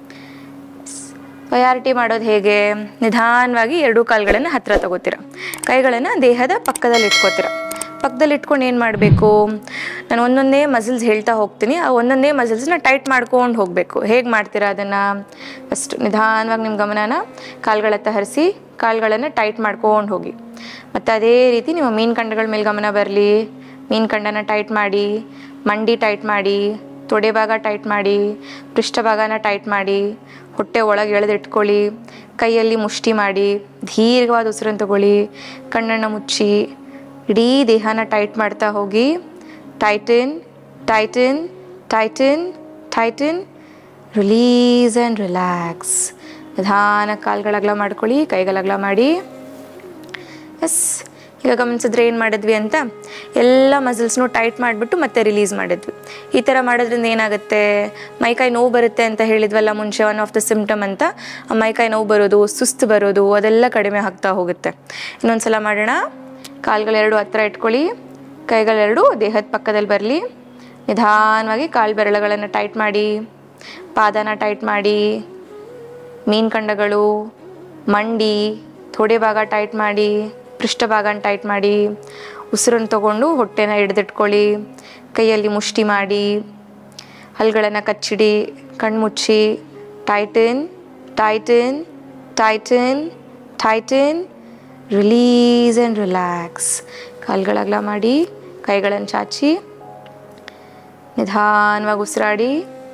IRT ಮಾಡೋದು ಹೇಗೆ, ನಿಧಾನವಾಗಿ 2 ಕಾಲುಗಳನ್ನು ಹತ್ತಿರ ತಗೋತೀರಾ, ಕೈಗಳನ್ನು ದೇಹದ ಪಕ್ಕದಲ್ಲಿ ಇಟ್ಕೋತೀರಾ. ಪಕ್ಕದಲ್ಲಿ ಇಟ್ಕೊಂಡು ಏನು ಮಾಡಬೇಕು, ನಾನು ಒಂದೊಂದೇ ಮಸಲ್ಸ್ ಹೇಳ್ತಾ ಹೋಗ್ತೀನಿ, ಆ ಒಂದೊಂದೇ ಮಸಲ್ಸ್ನ ಟೈಟ್ ಮಾಡ್ಕೊಂಡು ಹೋಗಬೇಕು. ಹೇಗೆ ಮಾಡ್ತೀರಾ ಅದನ್ನು, ಫಸ್ಟ್ ನಿಧಾನವಾಗಿ ನಿಮ್ಮ ಗಮನನ ಕಾಲುಗಳತ್ತ ಹರಿಸಿ ಕಾಲುಗಳನ್ನು ಟೈಟ್ ಮಾಡ್ಕೊಂಡು ಹೋಗಿ. ಮತ್ತು ಅದೇ ರೀತಿ ನಿಮ್ಮ ಮೀನ್ಕಂಡಗಳ ಮೇಲೆ ಗಮನ ಬರಲಿ, ಮೀನ್ಕಂಡನ ಟೈಟ್ ಮಾಡಿ, ಮಂಡಿ ಟೈಟ್ ಮಾಡಿ, ತೊಡೆ ಭಾಗ ಟೈಟ್ ಮಾಡಿ, ಪೃಷ್ಠಭಾಗನ ಟೈಟ್ ಮಾಡಿ, ಹೊಟ್ಟೆ ಒಳಗೆ ಎಳೆದಿಟ್ಕೊಳ್ಳಿ, ಕೈಯಲ್ಲಿ ಮುಷ್ಟಿ ಮಾಡಿ, ದೀರ್ಘವಾದ ಉಸಿರನ್ನು ತಗೊಳ್ಳಿ, ಕಣ್ಣನ್ನು ಮುಚ್ಚಿ ಇಡೀ ದೇಹನ ಟೈಟ್ ಮಾಡ್ತಾ ಹೋಗಿ. Tighten, tighten, tighten, tighten, release and relax. ನಿಧಾನ ಕಾಲುಗಳಗಲ ಮಾಡ್ಕೊಳ್ಳಿ, ಕೈಗಳಗಲ ಮಾಡಿ. ಎಸ್. ಈಗ ಗಮನಿಸಿದ್ರೆ ಏನು ಮಾಡಿದ್ವಿ ಅಂತ, ಎಲ್ಲ ಮಸಲ್ಸ್ನೂ ಟೈಟ್ ಮಾಡಿಬಿಟ್ಟು ಮತ್ತೆ ರಿಲೀಸ್ ಮಾಡಿದ್ವಿ. ಈ ಥರ ಮಾಡೋದ್ರಿಂದ ಏನಾಗುತ್ತೆ, ಮೈಕೈ ನೋವು ಬರುತ್ತೆ ಅಂತ ಹೇಳಿದ್ವಲ್ಲ ಮುಂಚೆ, ಒನ್ ಆಫ್ ದ ಸಿಂಪ್ಟಮ್ ಅಂತ. ಆ ಮೈಕೈ ನೋವು ಬರೋದು, ಸುಸ್ತು ಬರೋದು ಅದೆಲ್ಲ ಕಡಿಮೆ ಆಗ್ತಾ ಹೋಗುತ್ತೆ. ಇನ್ನೊಂದು ಸಲ ಮಾಡೋಣ. ಕಾಲುಗಳೆರಡು ಹತ್ತಿರ ಇಟ್ಕೊಳ್ಳಿ, ಕೈಗಳೆರಡು ದೇಹದ ಪಕ್ಕದಲ್ಲಿ ಬರಲಿ. ನಿಧಾನವಾಗಿ ಕಾಲು ಬೆರಳುಗಳನ್ನು ಟೈಟ್ ಮಾಡಿ, ಪಾದನ ಟೈಟ್ ಮಾಡಿ, ಮೀನ್ಕಂಡಗಳು, ಮಂಡಿ, ತೊಡೆ ಭಾಗ ಟೈಟ್ ಮಾಡಿ, ಪೃಷ್ಠಭಾಗನ ಟೈಟ್ ಮಾಡಿ. ಉಸಿರನ್ನು ತಗೊಂಡು ಹೊಟ್ಟೆನ ಹಿಡಿದಿಟ್ಕೊಳ್ಳಿ, ಕೈಯಲ್ಲಿ ಮುಷ್ಟಿ ಮಾಡಿ, ಹಲ್ಗಳನ್ನು ಕಚ್ಚಿಡಿ, ಕಣ್ಮುಚ್ಚಿ. Tighten, tighten, tighten, tighten, release and relax. ಕಾಲುಗಳಗಲ ಮಾಡಿ, ಕೈಗಳನ್ನು ಚಾಚಿ, ನಿಧಾನವಾಗಿ ಉಸಿರಾಡಿ.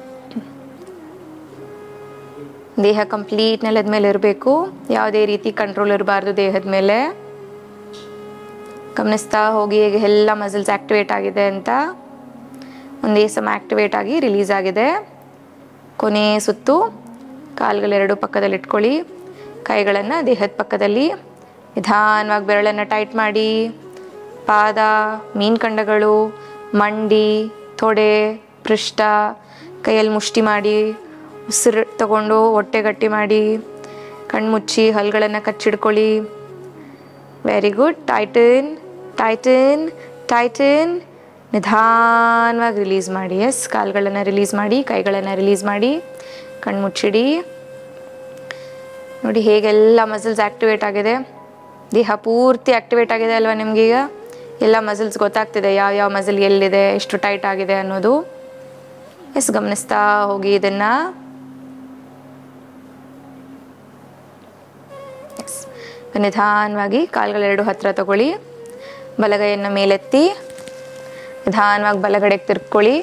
ದೇಹ ಕಂಪ್ಲೀಟ್ ನೆಲದ ಮೇಲೆ ಇರಬೇಕು, ಯಾವುದೇ ರೀತಿ ಕಂಟ್ರೋಲ್ ಇರಬಾರ್ದು ದೇಹದ ಮೇಲೆ. ಗಮನಿಸ್ತಾ ಹೋಗಿ ಹೇಗೆ ಎಲ್ಲ ಮಸಲ್ಸ್ ಆ್ಯಕ್ಟಿವೇಟ್ ಆಗಿದೆ ಅಂತ. ಒಂದೇ ಸಮ ಆ್ಯಕ್ಟಿವೇಟ್ ಆಗಿ ರಿಲೀಸ್ ಆಗಿದೆ. ಕೊನೆ ಸುತ್ತು ಕಾಲುಗಳೆರಡು ಪಕ್ಕದಲ್ಲಿ ಇಟ್ಕೊಳ್ಳಿ, ಕೈಗಳನ್ನು ದೇಹದ ಪಕ್ಕದಲ್ಲಿ. ನಿಧಾನವಾಗಿ ಬೆರಳನ್ನು ಟೈಟ್ ಮಾಡಿ, ಪಾದ, ಮೀನ್ಕಂಡಗಳು, ಮಂಡಿ, ತೊಡೆ, ಪೃಷ್ಠ, ಕೈಯಲ್ಲಿ ಮುಷ್ಟಿ ಮಾಡಿ, ಉಸಿರು ತಗೊಂಡು ಹೊಟ್ಟೆ ಗಟ್ಟಿ ಮಾಡಿ, ಕಣ್ಮುಚ್ಚಿ, ಹಲ್ಗಳನ್ನು ಕಚ್ಚಿಡ್ಕೊಳ್ಳಿ. Very good. Tighten, tighten, tighten. ನಿಧಾನವಾಗಿ ರಿಲೀಸ್ ಮಾಡಿ. ಎಸ್. ಕಾಲುಗಳನ್ನು ರಿಲೀಸ್ ಮಾಡಿ, ಕೈಗಳನ್ನು ರಿಲೀಸ್ ಮಾಡಿ, ಕಣ್ಮುಚ್ಚಿಡಿ. ನೋಡಿ ಹೇಗೆಲ್ಲ ಮಸಲ್ಸ್ ಆ್ಯಕ್ಟಿವೇಟ್ ಆಗಿದೆ, ದೇಹ ಪೂರ್ತಿ ಆ್ಯಕ್ಟಿವೇಟ್ ಆಗಿದೆ ಅಲ್ವಾ ನಿಮಗೀಗ. ಎಲ್ಲ ಮಸಲ್ಸ್ ಗೊತ್ತಾಗ್ತಿದೆ ಯಾವ ಮಸಲ್ ಎಲ್ಲಿದೆ, ಎಷ್ಟು ಟೈಟ್ ಆಗಿದೆ ಅನ್ನೋದು. ಎಸ್, ಗಮನಿಸ್ತಾ ಹೋಗಿ ಇದನ್ನು. ಎಸ್, ನಿಧಾನವಾಗಿ ಕಾಲುಗಳೆರಡು ಹತ್ತಿರ ತಗೊಳ್ಳಿ, ಬಲಗೈಯನ್ನು ಮೇಲೆತ್ತಿ ನಿಧಾನವಾಗಿ ಬಲಗಡೆಗೆ ತಿರ್ಕೊಳ್ಳಿ.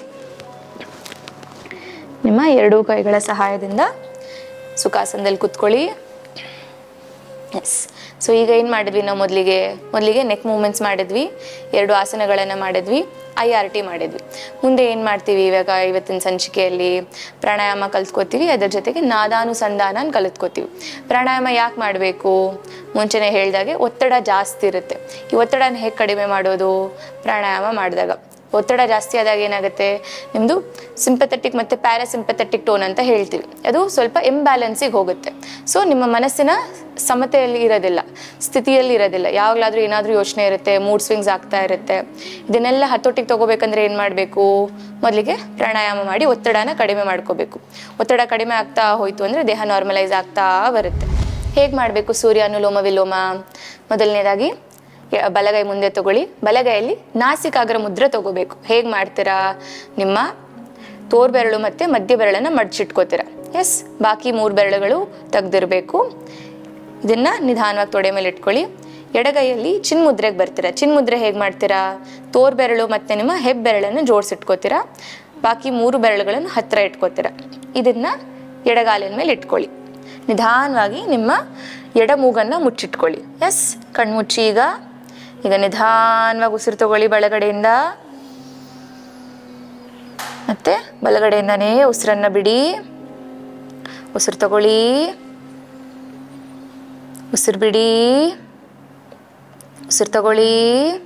ನಿಮ್ಮ ಎರಡೂ ಕೈಗಳ ಸಹಾಯದಿಂದ ಸುಖಾಸನದಲ್ಲಿ ಕೂತ್ಕೊಳ್ಳಿ. ಎಸ್, ಸೊ ಈಗ ಏನು ಮಾಡಿದ್ವಿ ನಾವು ಮೊದಲಿಗೆ ನೆಕ್ ಮೂವ್ಮೆಂಟ್ಸ್ ಮಾಡಿದ್ವಿ, 2 ಆಸನಗಳನ್ನು ಮಾಡಿದ್ವಿ, IRT ಮಾಡಿದ್ವಿ. ಮುಂದೆ ಏನು ಮಾಡ್ತೀವಿ ಇವಾಗ ಇವತ್ತಿನ ಸಂಚಿಕೆಯಲ್ಲಿ ಪ್ರಾಣಾಯಾಮ ಕಲ್ತ್ಕೋತೀವಿ, ಅದರ ಜೊತೆಗೆ ನಾದಾನುಸಂಧಾನ ಕಲಿತ್ಕೋತೀವಿ. ಪ್ರಾಣಾಯಾಮ ಯಾಕೆ ಮಾಡಬೇಕು? ಮುಂಚೆನೇ ಹೇಳಿದಾಗೆ ಒತ್ತಡ ಜಾಸ್ತಿ ಇರುತ್ತೆ. ಈ ಒತ್ತಡನ ಹೇಗೆ ಕಡಿಮೆ ಮಾಡೋದು? ಪ್ರಾಣಾಯಾಮ ಮಾಡಿದಾಗ ಒತ್ತಡ ಜಾಸ್ತಿ ಆದಾಗ ಏನಾಗುತ್ತೆ, ನಿಮ್ಮದು ಸಿಂಪಥೆಟಿಕ್ ಮತ್ತು ಪ್ಯಾರಾಸಿಂಪಥೆಟಿಕ್ ಟೋನ್ ಅಂತ ಹೇಳ್ತೀವಿ, ಅದು ಸ್ವಲ್ಪ ಇಂಬ್ಯಾಲೆನ್ಸಿಗೆ ಹೋಗುತ್ತೆ. ಸೊ ನಿಮ್ಮ ಮನಸ್ಸಿನ ಸಮತೆಯಲ್ಲಿ ಇರೋದಿಲ್ಲ, ಸ್ಥಿತಿಯಲ್ಲಿ ಇರೋದಿಲ್ಲ. ಯಾವಾಗಲಾದರೂ ಏನಾದರೂ ಯೋಚನೆ ಇರುತ್ತೆ, ಮೂಡ್ ಸ್ವಿಂಗ್ಸ್ ಆಗ್ತಾ ಇರುತ್ತೆ. ಇದನ್ನೆಲ್ಲ ಹತೋಟಿಗೆ ತೊಗೋಬೇಕಂದ್ರೆ ಏನು ಮಾಡಬೇಕು? ಮೊದಲಿಗೆ ಪ್ರಾಣಾಯಾಮ ಮಾಡಿ ಒತ್ತಡನ ಕಡಿಮೆ ಮಾಡ್ಕೋಬೇಕು. ಒತ್ತಡ ಕಡಿಮೆ ಆಗ್ತಾ ಹೋಯಿತು ಅಂದರೆ ದೇಹ ನಾರ್ಮಲೈಸ್ ಆಗ್ತಾ ಬರುತ್ತೆ. ಹೇಗೆ ಮಾಡಬೇಕು ಸೂರ್ಯ ಅನುಲೋಮ ವಿಲೋಮ? ಮೊದಲನೇದಾಗಿ ಬಲಗೈ ಮುಂದೆ ತಗೊಳ್ಳಿ, ಬಲಗೈಯಲ್ಲಿ ನಾಸಿಕಾಗ್ರ ಮುದ್ರೆ ತಗೋಬೇಕು. ಹೇಗೆ ಮಾಡ್ತೀರಾ? ನಿಮ್ಮ ತೋರ್ಬೆರಳು ಮತ್ತು ಮಧ್ಯ ಬೆರಳನ್ನು ಮಡಚಿಟ್ಕೋತೀರಾ. ಎಸ್, ಬಾಕಿ 3 ಬೆರಳುಗಳು ತೆಗ್ದಿರಬೇಕು. ಇದನ್ನು ನಿಧಾನವಾಗಿ ತೊಡೆ ಮೇಲೆ ಇಟ್ಕೊಳ್ಳಿ. ಎಡಗೈಯಲ್ಲಿ ಚಿನ್ಮುದ್ರೆಗೆ ಬರ್ತೀರಾ. ಚಿನ್ಮುದ್ರೆ ಹೇಗೆ ಮಾಡ್ತೀರಾ? ತೋರ್ಬೆರಳು ಮತ್ತು ನಿಮ್ಮ ಹೆಬ್ಬೆರಳನ್ನು ಜೋಡಿಸಿಟ್ಕೋತೀರಾ. ಬಾಕಿ 3 ಬೆರಳುಗಳನ್ನು ಹತ್ತಿರ ಇಟ್ಕೋತೀರಾ. ಇದನ್ನು ಎಡಗಾಲಿನ ಮೇಲೆ ಇಟ್ಕೊಳ್ಳಿ. ನಿಧಾನವಾಗಿ ನಿಮ್ಮ ಎಡ ಮೂಗನ್ನು ಮುಚ್ಚಿಟ್ಕೊಳ್ಳಿ. ಎಸ್, ಕಣ್ಮುಚ್ಚಿ. ಈಗ ನಿಧಾನವಾಗಿ ಉಸಿರು ತಗೊಳ್ಳಿ ಬಲಗಡೆಯಿಂದ, ಮತ್ತೆ ಬಲಗಡೆಯಿಂದನೇ ಉಸಿರನ್ನು ಬಿಡಿ. ಉಸಿರು ತಗೊಳ್ಳಿ, ಉಸಿರು ಬಿಡಿ, ಉಸಿರು ತಗೊಳ್ಳಿ,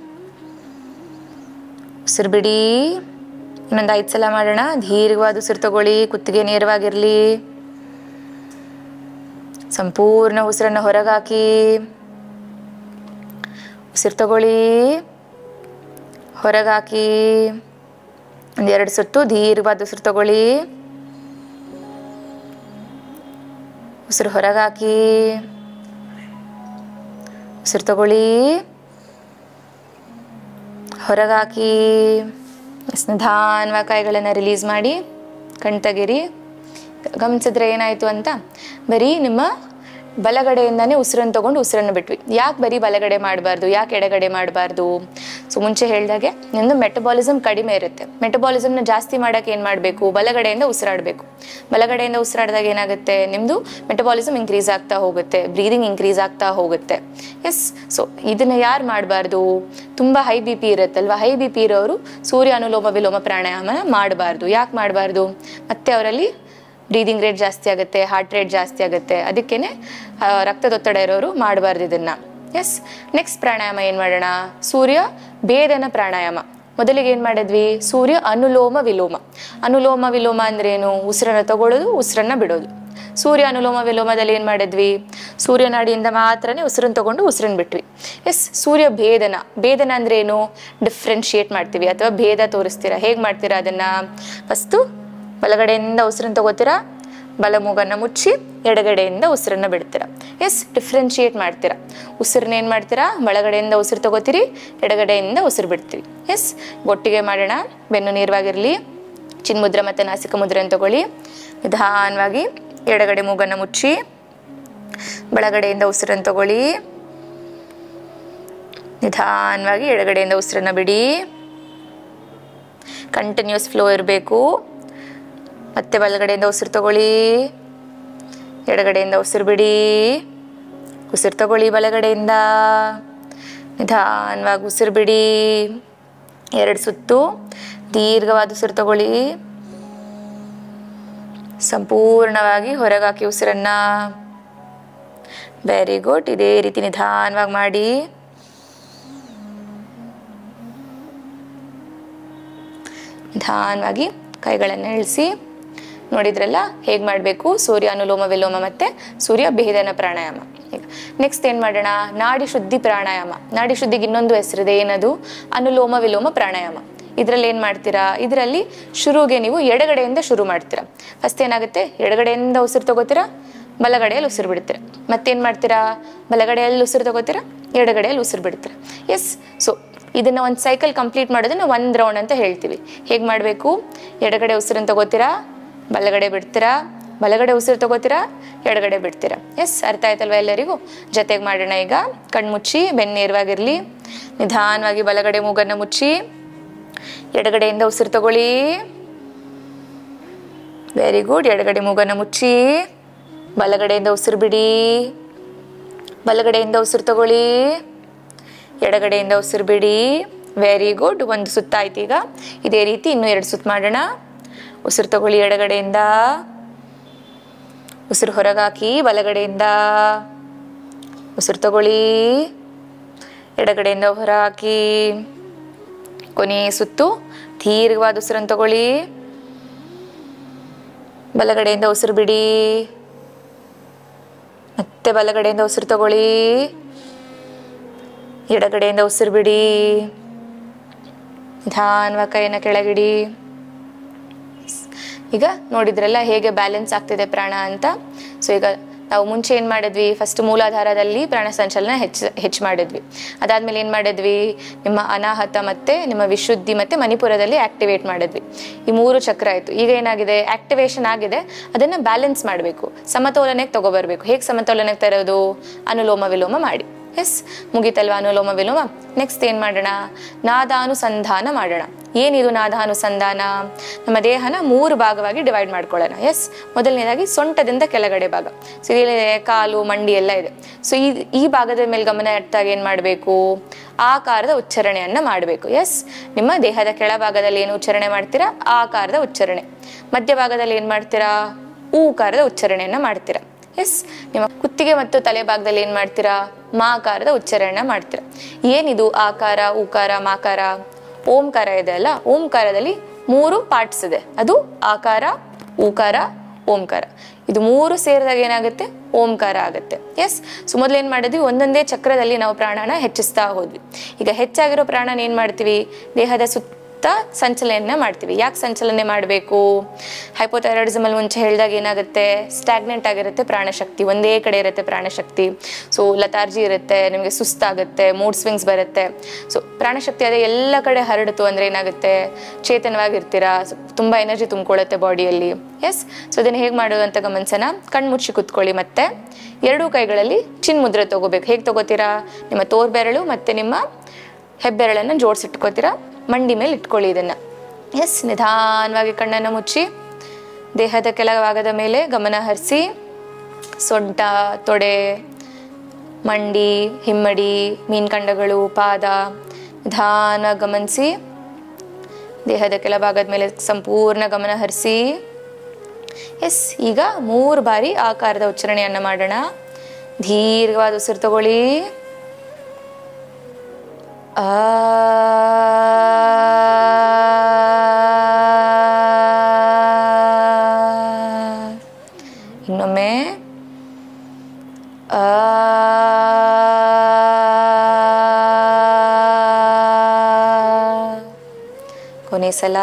ಉಸಿರು ಬಿಡಿ. ಇನ್ನೊಂದು 5 ಸಲ ಮಾಡೋಣ. ದೀರ್ಘವಾದ ಉಸಿರು ತಗೊಳ್ಳಿ, ಕುತ್ತಿಗೆ ನೇರವಾಗಿರಲಿ. ಸಂಪೂರ್ಣ ಉಸಿರನ್ನು ಹೊರಗಾಕಿ. ಉಸಿರು ತಗೊಳ್ಳಿ, ಹೊರಗಾಕಿ. 1-2 ಸುತ್ತು ದೀರ್ಘವಾದ ಉಸಿರು ತಗೊಳ್ಳಿ, ಉಸಿರು ಹೊರಗಾಕಿ. ಉಸಿರು ತಗೊಳ್ಳಿ, ಹೊರಗಾಕಿ. ನಿಧಾನವಾಗಿ ಕೈಗಳನ್ನು ರಿಲೀಸ್ ಮಾಡಿ ಕಣ್ ತೆಗೀರಿ. ಗಮನಿಸಿದ್ರೆ ಏನಾಯಿತು ಅಂತ, ಬರೀ ನಿಮ್ಮ ಬಲಗಡೆಯಿಂದನೇ ಉಸಿರನ್ನು ತೊಗೊಂಡು ಉಸಿರನ್ನು ಬಿಟ್ವಿ. ಯಾಕೆ ಬರೀ ಬಲಗಡೆ ಮಾಡಬಾರ್ದು, ಯಾಕೆ ಎಡಗಡೆ ಮಾಡಬಾರ್ದು? ಸೊ ಮುಂಚೆ ಹೇಳಿದಾಗೆ ನಿಮ್ಮದು ಮೆಟಬಾಲಿಸಮ್ ಕಡಿಮೆ ಇರುತ್ತೆ. ಮೆಟಬಾಲಿಸಮ್ನ ಜಾಸ್ತಿ ಮಾಡೋಕ್ಕೆ ಏನು ಮಾಡಬೇಕು? ಬಲಗಡೆಯಿಂದ ಉಸಿರಾಡಬೇಕು. ಬಲಗಡೆಯಿಂದ ಉಸಿರಾಡಿದಾಗ ಏನಾಗುತ್ತೆ, ನಿಮ್ಮದು ಮೆಟಬಾಲಿಸಮ್ ಇನ್ಕ್ರೀಸ್ ಆಗ್ತಾ ಹೋಗುತ್ತೆ, ಬ್ರೀದಿಂಗ್ ಇನ್ಕ್ರೀಸ್ ಆಗ್ತಾ ಹೋಗುತ್ತೆ. ಎಸ್, ಸೊ ಇದನ್ನು ಯಾರು ಮಾಡಬಾರ್ದು? ತುಂಬ ಹೈ BP ಇರುತ್ತಲ್ವ, ಹೈ BP ಇರೋರು ಸೂರ್ಯ ಅನುಲೋಮ ವಿಲೋಮ ಪ್ರಾಣಾಯಾಮನ ಮಾಡಬಾರ್ದು. ಯಾಕೆ ಮಾಡಬಾರ್ದು? ಮತ್ತೆ ಅವರಲ್ಲಿ ಬ್ರೀದಿಂಗ್ ರೇಟ್ ಜಾಸ್ತಿ ಆಗುತ್ತೆ, ಹಾರ್ಟ್ ರೇಟ್ ಜಾಸ್ತಿ ಆಗುತ್ತೆ. ಅದಕ್ಕೇ ರಕ್ತದೊತ್ತಡ ಇರೋರು ಮಾಡಬಾರ್ದು ಇದನ್ನು. ಎಸ್, ನೆಕ್ಸ್ಟ್ ಪ್ರಾಣಾಯಾಮ ಏನು ಮಾಡೋಣ? ಸೂರ್ಯ ಭೇದನ ಪ್ರಾಣಾಯಾಮ. ಮೊದಲಿಗೆ ಏನು ಮಾಡಿದ್ವಿ? ಸೂರ್ಯ ಅನುಲೋಮ ವಿಲೋಮ. ಅನುಲೋಮ ವಿಲೋಮ ಅಂದ್ರೇನು? ಉಸಿರನ್ನು ತಗೊಳ್ಳೋದು, ಉಸಿರನ್ನು ಬಿಡೋದು. ಸೂರ್ಯ ಅನುಲೋಮ ವಿಲೋಮದಲ್ಲಿ ಏನು ಮಾಡಿದ್ವಿ? ಸೂರ್ಯನಾಡಿಯಿಂದ ಮಾತ್ರನೇ ಉಸಿರನ್ನು ತಗೊಂಡು ಉಸಿರನ್ನು ಬಿಟ್ವಿ. ಎಸ್, ಸೂರ್ಯ ಭೇದನ. ಭೇದನ ಅಂದ್ರೇನು? ಡಿಫ್ರೆನ್ಶಿಯೇಟ್ ಮಾಡ್ತೀವಿ ಅಥವಾ ಭೇದ ತೋರಿಸ್ತೀರಾ. ಹೇಗೆ ಮಾಡ್ತೀರಾ ಅದನ್ನು? ಫಸ್ಟು ಬಲಗಡೆಯಿಂದ ಉಸಿರನ್ನು ತಗೋತೀರಾ, ಬಲ ಮೂಗನ್ನು ಮುಚ್ಚಿ ಎಡಗಡೆಯಿಂದ ಉಸಿರನ್ನು ಬಿಡ್ತೀರಾ. ಎಸ್, ಡಿಫ್ರೆನ್ಶಿಯೇಟ್ ಮಾಡ್ತೀರಾ. ಉಸಿರನ್ನ ಏನು ಮಾಡ್ತೀರಾ? ಬಲಗಡೆಯಿಂದ ಉಸಿರು ತಗೋತೀರಿ, ಎಡಗಡೆಯಿಂದ ಉಸಿರು ಬಿಡ್ತೀವಿ. ಎಸ್, ಒಟ್ಟಿಗೆ ಮಾಡೋಣ. ಬೆನ್ನು ನೇರವಾಗಿರಲಿ. ಚಿನ್ಮುದ್ರ ಮತ್ತು ನಾಸಿಕ ಮುದ್ರೆಯನ್ನು ತಗೊಳ್ಳಿ. ನಿಧಾನವಾಗಿ ಎಡಗಡೆ ಮೂಗನ್ನು ಮುಚ್ಚಿ ಬಲಗಡೆಯಿಂದ ಉಸಿರನ್ನು ತಗೊಳ್ಳಿ. ನಿಧಾನವಾಗಿ ಎಡಗಡೆಯಿಂದ ಉಸಿರನ್ನು ಬಿಡಿ. ಕಂಟಿನ್ಯೂಸ್ ಫ್ಲೋ ಇರಬೇಕು. ಮತ್ತೆ ಬಲಗಡೆಯಿಂದ ಉಸಿರು ತಗೊಳ್ಳಿ, ಎಡಗಡೆಯಿಂದ ಉಸಿರು ಬಿಡಿ. ಉಸಿರು ತಗೊಳ್ಳಿ ಬಲಗಡೆಯಿಂದ, ನಿಧಾನವಾಗಿ ಉಸಿರು ಬಿಡಿ. 2 ಸುತ್ತು ದೀರ್ಘವಾದ ಉಸಿರು ತಗೊಳ್ಳಿ. ಸಂಪೂರ್ಣವಾಗಿ ಹೊರಗಾಕಿ ಉಸಿರನ್ನ. Very good. ಇದೇ ರೀತಿ ನಿಧಾನವಾಗಿ ಮಾಡಿ. ನಿಧಾನವಾಗಿ ಕೈಗಳನ್ನು ಇಳಿಸಿ. ನೋಡಿದ್ರಲ್ಲ ಹೇಗೆ ಮಾಡಬೇಕು? ಸೂರ್ಯ ಅನುಲೋಮ ವಿಲೋಮ ಮತ್ತು ಸೂರ್ಯ ಭೇದನ ಪ್ರಾಣಾಯಾಮ. ಈಗ ನೆಕ್ಸ್ಟ್ ಏನು ಮಾಡೋಣ? ನಾಡಿ ಶುದ್ಧಿ ಪ್ರಾಣಾಯಾಮ. ನಾಡಿ ಶುದ್ಧಿಗೆ ಇನ್ನೊಂದು ಹೆಸರಿದೆ, ಏನದು? ಅನುಲೋಮ ವಿಲೋಮ ಪ್ರಾಣಾಯಾಮ. ಇದರಲ್ಲಿ ಏನು ಮಾಡ್ತೀರಾ? ಇದರಲ್ಲಿ ಶುರುಗೆ ನೀವು ಎಡಗಡೆಯಿಂದ ಶುರು ಮಾಡ್ತೀರಾ. ಫಸ್ಟ್ ಏನಾಗುತ್ತೆ? ಎಡಗಡೆಯಿಂದ ಉಸಿರು ತಗೋತೀರಾ, ಬಲಗಡೆಯಲ್ಲಿ ಉಸಿರು ಬಿಡ್ತೀರಾ. ಮತ್ತೇನು ಮಾಡ್ತೀರಾ, ಬಲಗಡೆಯಲ್ಲಿ ಉಸಿರು ತಗೋತೀರಾ, ಎಡಗಡೆಯಲ್ಲಿ ಉಸಿರು ಬಿಡ್ತೀರಾ. ಎಸ್, ಸೊ ಇದನ್ನು ಒಂದು ಸೈಕಲ್ ಕಂಪ್ಲೀಟ್ ಮಾಡೋದನ್ನ 1 ರೌಂಡ್ ಅಂತ ಹೇಳ್ತೀವಿ. ಹೇಗೆ ಮಾಡಬೇಕು, ಎಡಗಡೆ ಉಸಿರನ್ನು ತಗೋತೀರಾ, ಬಲಗಡೆ ಬಿಡ್ತೀರಾ, ಬಲಗಡೆ ಉಸಿರು ತಗೋತೀರಾ, ಎಡಗಡೆ ಬಿಡ್ತೀರಾ. ಎಸ್, ಅರ್ಥ ಆಯ್ತಲ್ವ ಎಲ್ಲರಿಗೂ? ಜೊತೆಗೆ ಮಾಡೋಣ. ಈಗ ಕಣ್ಮುಚ್ಚಿ, ಬೆನ್ನು ನೇರವಾಗಿರಲಿ. ನಿಧಾನವಾಗಿ ಬಲಗಡೆ ಮೂಗನ್ನು ಮುಚ್ಚಿ, ಎಡಗಡೆಯಿಂದ ಉಸಿರು ತಗೊಳ್ಳಿ. Very good. ಎಡಗಡೆ ಮೂಗನ್ನು ಮುಚ್ಚಿ, ಬಲಗಡೆಯಿಂದ ಉಸಿರು ಬಿಡಿ. ಬಲಗಡೆಯಿಂದ ಉಸಿರು ತಗೊಳ್ಳಿ, ಎಡಗಡೆಯಿಂದ ಉಸಿರು ಬಿಡಿ. Very good. 1 ಸುತ್ತಾಯ್ತು. ಈಗ ಇದೇ ರೀತಿ ಇನ್ನೂ 2 ಸುತ್ತು ಮಾಡೋಣ. ಉಸಿರು ತಗೊಳ್ಳಿ ಎಡಗಡೆಯಿಂದ, ಉಸಿರು ಹೊರಗಾಕಿ ಬಲಗಡೆಯಿಂದ, ಉಸಿರು ತಗೊಳ್ಳಿ ಎಡಗಡೆಯಿಂದ ಹೊರಹಾಕಿ. ಕೊನೆಯ ಸುತ್ತು ದೀರ್ಘವಾದ ಉಸಿರನ್ನು ತಗೊಳ್ಳಿ, ಬಲಗಡೆಯಿಂದ ಉಸಿರು ಬಿಡಿ. ಮತ್ತೆ ಬಲಗಡೆಯಿಂದ ಉಸಿರು ತಗೊಳ್ಳಿ, ಎಡಗಡೆಯಿಂದ ಉಸಿರು ಬಿಡಿ. ನಿಧಾನವಾಗಿ ಕೈಯನ್ನು ಕೆಳಗಿಡಿ. ಈಗ ನೋಡಿದ್ರಲ್ಲ ಹೇಗೆ ಬ್ಯಾಲೆನ್ಸ್ ಆಗ್ತಿದೆ ಪ್ರಾಣ ಅಂತ. ಸೊ ಈಗ ನಾವು ಮುಂಚೆ ಏನು ಮಾಡಿದ್ವಿ, ಫಸ್ಟ್ ಮೂಲಾಧಾರದಲ್ಲಿ ಪ್ರಾಣ ಸಂಚಲನ ಹೆಚ್ಚು ಮಾಡಿದ್ವಿ. ಅದಾದ್ಮೇಲೆ ಏನು ಮಾಡಿದ್ವಿ, ನಿಮ್ಮ ಅನಾಹತ ಮತ್ತು ನಿಮ್ಮ ವಿಶುದ್ಧಿ ಮತ್ತು ಮಣಿಪುರದಲ್ಲಿ ಆಕ್ಟಿವೇಟ್ ಮಾಡಿದ್ವಿ. ಈ 3 ಚಕ್ರ ಆಯಿತು. ಈಗ ಏನಾಗಿದೆ, ಆಕ್ಟಿವೇಶನ್ ಆಗಿದೆ, ಅದನ್ನು ಬ್ಯಾಲೆನ್ಸ್ ಮಾಡಬೇಕು, ಸಮತೋಲನಕ್ಕೆ ತಗೊಬರ್ಬೇಕು. ಹೇಗೆ ಸಮತೋಲನಕ್ಕೆ ತರೋದು, ಅನುಲೋಮ ವಿಲೋಮ ಮಾಡಿ. ಎಸ್, ಮುಗಿತಲ್ವ ಅನುಲೋಮ ವಿಲೋಮ. ನೆಕ್ಸ್ಟ್ ಏನು ಮಾಡೋಣ, ನಾದಾನುಸಂಧಾನ ಮಾಡೋಣ. ಏನಿದು ನಾದಾನುಸಂಧಾನ, ನಮ್ಮ ದೇಹನ 3 ಭಾಗವಾಗಿ ಡಿವೈಡ್ ಮಾಡ್ಕೊಳ್ಳೋಣ. ಎಸ್, ಮೊದಲನೇದಾಗಿ ಸೊಂಟದಿಂದ ಕೆಳಗಡೆ ಭಾಗ, ಸೊ ಇಲ್ಲಿ ಕಾಲು ಮಂಡಿ ಎಲ್ಲ ಇದೆ. ಸೊ ಈ ಭಾಗದ ಮೇಲೆ ಗಮನ ಇಟ್ಟಾಗ ಏನು ಮಾಡಬೇಕು, ಆಕಾರದ ಉಚ್ಚಾರಣೆಯನ್ನು ಮಾಡಬೇಕು. ಎಸ್, ನಿಮ್ಮ ದೇಹದ ಕೆಳಭಾಗದಲ್ಲಿ ಏನು ಉಚ್ಚಾರಣೆ ಮಾಡ್ತೀರಾ, ಆಕಾರದ ಉಚ್ಚಾರಣೆ. ಮಧ್ಯಭಾಗದಲ್ಲಿ ಏನು ಮಾಡ್ತೀರಾ, ಊಕಾರದ ಉಚ್ಚಾರಣೆಯನ್ನು ಮಾಡ್ತೀರಾ. ಎಸ್, ನಿಮ್ಮ ಕುತ್ತಿಗೆ ಮತ್ತು ತಲೆ ಭಾಗದಲ್ಲಿ ಏನು ಮಾಡ್ತೀರಾ, ಮಾಕಾರದ ಉಚ್ಚಾರಣೆ ಮಾಡ್ತೀರಾ. ಏನಿದು ಆಕಾರ, ಉಕಾರ, ಮಾಕಾರ? ಓಂಕಾರ ಇದೆ ಅಲ್ಲ, ಓಂಕಾರದಲ್ಲಿ 3 ಪಾರ್ಟ್ಸ್ ಇದೆ. ಅದು ಆಕಾರ, ಊಕಾರ, ಓಂಕಾರ. ಇದು 3 ಸೇರಿದಾಗ ಏನಾಗುತ್ತೆ, ಓಂಕಾರ ಆಗುತ್ತೆ. ಎಸ್, ಸೊ ಮೊದಲು ಏನು ಮಾಡಿದ್ವಿ, ಒಂದೊಂದೇ ಚಕ್ರದಲ್ಲಿ ನಾವು ಪ್ರಾಣನ ಹೆಚ್ಚಿಸ್ತಾ ಹೋದ್ವಿ. ಈಗ ಹೆಚ್ಚಾಗಿರೋ ಪ್ರಾಣನ ಏನು ಮಾಡ್ತೀವಿ, ದೇಹದ ಸುತ್ತ ಸಂಚಲನೆ ಮಾಡ್ತೀವಿ. ಯಾಕೆ ಸಂಚಲನೆ ಮಾಡಬೇಕು, ಹೈಪೋಥೈರಾಯ್ಡಿಸಮ್ ಅಲ್ಲಿ ಮುಂಚೆ ಹೇಳಿದಾಗ ಏನಾಗುತ್ತೆ, ಸ್ಟ್ಯಾಗ್ನೆಂಟ್ ಆಗಿರುತ್ತೆ ಪ್ರಾಣಶಕ್ತಿ, ಒಂದೇ ಕಡೆ ಇರುತ್ತೆ ಪ್ರಾಣಶಕ್ತಿ. ಸೊ ಲತಾರ್ಜಿ ಇರುತ್ತೆ, ನಿಮಗೆ ಸುಸ್ತಾಗುತ್ತೆ, ಮೂಡ್ ಸ್ವಿಂಗ್ಸ್ ಬರುತ್ತೆ. ಸೊ ಪ್ರಾಣಶಕ್ತಿ ಅದೇ ಎಲ್ಲ ಕಡೆ ಹರಡಿತು ಅಂದರೆ ಏನಾಗುತ್ತೆ, ಚೇತನವಾಗಿರ್ತೀರಾ, ತುಂಬ ಎನರ್ಜಿ ತುಂಬಿಕೊಳ್ಳುತ್ತೆ ಬಾಡಿಯಲ್ಲಿ. ಎಸ್, ಸೊ ಅದನ್ನು ಹೇಗೆ ಮಾಡೋದು ಅಂತ ಗಮನಿಸೋಣ. ಕಣ್ಮುಚ್ಚಿ ಕುತ್ಕೊಳ್ಳಿ. ಮತ್ತೆ 2 ಕೈಗಳಲ್ಲಿ ಚಿನ್ ಮುದ್ರೆ ತಗೋಬೇಕು. ಹೇಗೆ ತಗೋತೀರಾ, ನಿಮ್ಮ ತೋರ್ಬೆರಳು ಮತ್ತು ನಿಮ್ಮ ಹೆಬ್ಬೆರಳನ್ನು ಜೋಡಿಸಿಟ್ಕೋತೀರಾ, ಮಂಡಿ ಮೇಲೆ ಇಟ್ಕೊಳ್ಳಿ ಇದನ್ನು. ಎಸ್, ನಿಧಾನವಾಗಿ ಕಣ್ಣನ್ನು ಮುಚ್ಚಿ ದೇಹದ ಕೆಳಭಾಗದ ಮೇಲೆ ಗಮನ ಹರಿಸಿ. ಸೊಂಟ, ತೊಡೆ, ಮಂಡಿ, ಹಿಮ್ಮಡಿ, ಮೀನ್ಕಂಡಗಳು, ಪಾದ ನಿಧಾನವಾಗಿ ಗಮನಿಸಿ. ದೇಹದ ಕೆಳಭಾಗದ ಮೇಲೆ ಸಂಪೂರ್ಣ ಗಮನ ಹರಿಸಿ. ಎಸ್, ಈಗ 3 ಬಾರಿ ಆಕಾರದ ಉಚ್ಚಾರಣೆಯನ್ನು ಮಾಡೋಣ. ದೀರ್ಘವಾದ ಉಸಿರು ತಗೊಳ್ಳಿ. ಇನ್ನೊಮ್ಮೆ ಕೊನೆ ಸಲ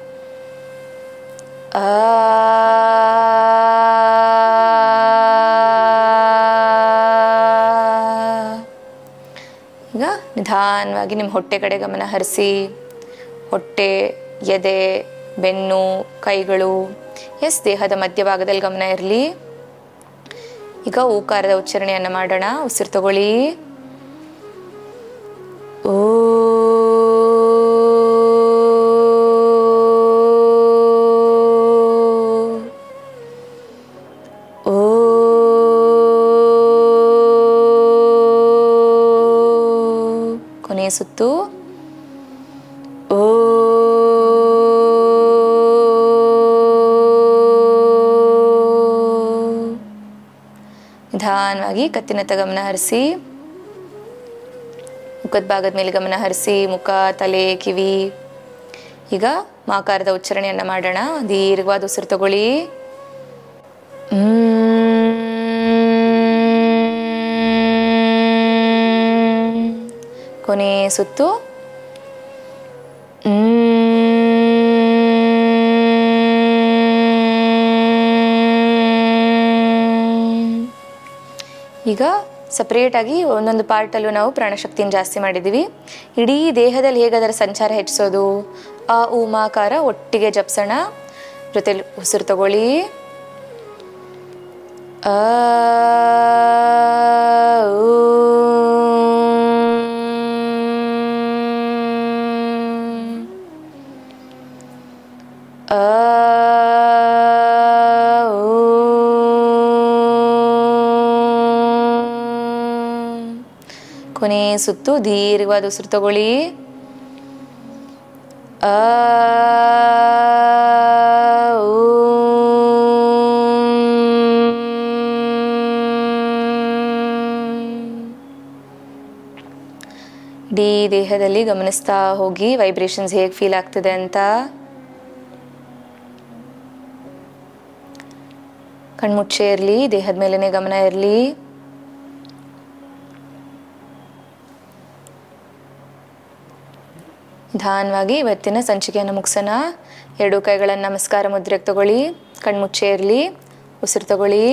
ಈಗ ನಿಧಾನವಾಗಿ ನಿಮ್ಮ ಹೊಟ್ಟೆ ಕಡೆ ಗಮನ ಹರಿಸಿ. ಹೊಟ್ಟೆ, ಎದೆ, ಬೆನ್ನು, ಕೈಗಳು. ಎಸ್, ದೇಹದ ಮಧ್ಯಭಾಗದಲ್ಲಿ ಗಮನ ಇರಲಿ. ಈಗ ಓಂಕಾರದ ಉಚ್ಚಾರಣೆಯನ್ನು ಮಾಡೋಣ. ಉಸಿರು ತಗೊಳ್ಳಿ. ಓ ಸುತ್ತು. ಓ ನಿಧಾನವಾಗಿ ಕತ್ತಿನತ್ತ ಗಮನ ಹರಿಸಿ. ಮುಖದ ಭಾಗದ ಮೇಲೆ ಗಮನ ಹರಿಸಿ. ಮುಖ, ತಲೆ, ಕಿವಿ. ಈಗ ಮಾಕಾರದ ಉಚ್ಚಾರಣೆಯನ್ನು ಮಾಡೋಣ. ದೀರ್ಘವಾದ ಉಸಿರು ತಗೊಳ್ಳಿ. ಕೊನೆ ಸುತ್ತು. ಈಗ ಸಪ್ರೇಟಾಗಿ ಒಂದೊಂದು ಪಾರ್ಟಲ್ಲೂ ನಾವು ಪ್ರಾಣಶಕ್ತಿನ ಜಾಸ್ತಿ ಮಾಡಿದ್ದೀವಿ. ಇಡೀ ದೇಹದಲ್ಲಿ ಹೇಗೆ ಅದರ ಸಂಚಾರ ಹೆಚ್ಚಿಸೋದು, ಆ ಉಮಾಕಾರ ಒಟ್ಟಿಗೆ ಜಪಿಸೋಣ. ಜೊತೆಲಿ ಉಸಿರು ತಗೊಳ್ಳಿ. ಆ ಕೊನೆ ಸುತ್ತು ದೀರ್ಘವಾದ ಉಸಿರು ತಗೊಳ್ಳಿ. ಇಡೀ ದೇಹದಲ್ಲಿ ಗಮನಿಸ್ತಾ ಹೋಗಿ ವೈಬ್ರೇಷನ್ಸ್ ಹೇಗೆ ಫೀಲ್ ಆಗ್ತಿದೆ ಅಂತ. ಕಣ್ಮುಚ್ಚೆ ಇರಲಿ, ದೇಹದ ಮೇಲೇನೆ ಗಮನ ಇರಲಿ. ನಿಧಾನವಾಗಿ ಇವತ್ತಿನ ಸಂಚಿಕೆಯನ್ನು ಮುಗಿಸೋಣ. ಎರಡು ಕೈಗಳನ್ನು ನಮಸ್ಕಾರ ಮುದ್ರೆಗೆ ತಗೊಳ್ಳಿ. ಕಣ್ಮುಚ್ಚೆ ಇರಲಿ, ಉಸಿರು ತಗೊಳ್ಳಿ.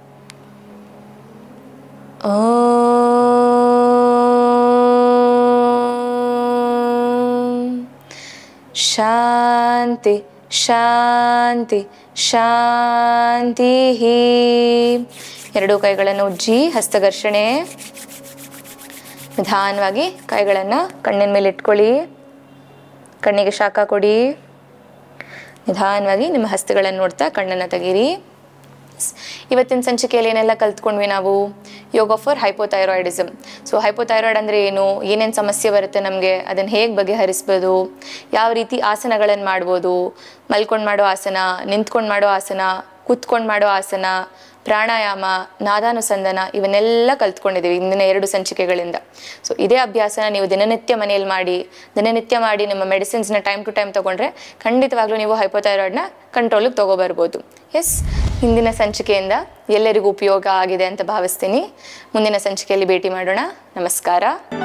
ಶಾಂತಿ ಶಾಂತಿ ಶಾಂತಿ. ಎರಡು ಕೈಗಳನ್ನು ಉಜ್ಜಿ ಹಸ್ತಘರ್ಷಣೆ. ನಿಧಾನವಾಗಿ ಕೈಗಳನ್ನು ಕಣ್ಣಿನ ಮೇಲೆ ಇಟ್ಕೊಳ್ಳಿ. ಕಣ್ಣಿಗೆ ಶಾಖ ಕೊಡಿ. ನಿಧಾನವಾಗಿ ನಿಮ್ಮ ಹಸ್ತಗಳನ್ನು ನೋಡ್ತಾ ಕಣ್ಣನ್ನು ತೆಗೀರಿ. ಇವತ್ತಿನ ಸಂಚಿಕೆಯಲ್ಲಿ ಏನೆಲ್ಲ ಕಲ್ತ್ಕೊಂಡ್ವಿ ನಾವು? Yoga for hypothyroidism. So hypothyroid ಅಂದರೆ ಏನು, ಏನೇನು ಸಮಸ್ಯೆ ಬರುತ್ತೆ ನಮಗೆ, ಅದನ್ನು ಹೇಗೆ ಬಗೆಹರಿಸ್ಬೋದು, ಯಾವ ರೀತಿ ಆಸನಗಳನ್ನು ಮಾಡ್ಬೋದು, ಮಲ್ಕೊಂಡು ಮಾಡೋ ಆಸನ, ನಿಂತ್ಕೊಂಡು ಮಾಡೋ ಆಸನ, ಕೂತ್ಕೊಂಡು ಮಾಡೋ ಆಸನ, ಪ್ರಾಣಾಯಾಮ, ನಾದಾನುಸಂಧಾನ, ಇವನ್ನೆಲ್ಲ ಕಲ್ತ್ಕೊಂಡಿದ್ದೀವಿ ಇಂದಿನ 2 ಸಂಚಿಕೆಗಳಿಂದ. ಸೊ ಇದೇ ಅಭ್ಯಾಸನ ನೀವು ದಿನನಿತ್ಯ ಮನೆಯಲ್ಲಿ ಮಾಡಿ ನಿಮ್ಮ ಮೆಡಿಸಿನ್ಸ್ನ ಟೈಮ್ ಟು ಟೈಮ್ ತೊಗೊಂಡ್ರೆ ಖಂಡಿತವಾಗ್ಲೂ ನೀವು ಹೈಪೋಥೈರಾಯ್ಡ್ನ ಕಂಟ್ರೋಲಿಗೆ ತೊಗೊಬರ್ಬೋದು. ಎಸ್, ಹಿಂದಿನ ಸಂಚಿಕೆಯಿಂದ ಎಲ್ಲರಿಗೂ ಉಪಯೋಗ ಆಗಿದೆ ಅಂತ ಭಾವಿಸ್ತೀನಿ. ಮುಂದಿನ ಸಂಚಿಕೆಯಲ್ಲಿ ಭೇಟಿ ಮಾಡೋಣ. ನಮಸ್ಕಾರ.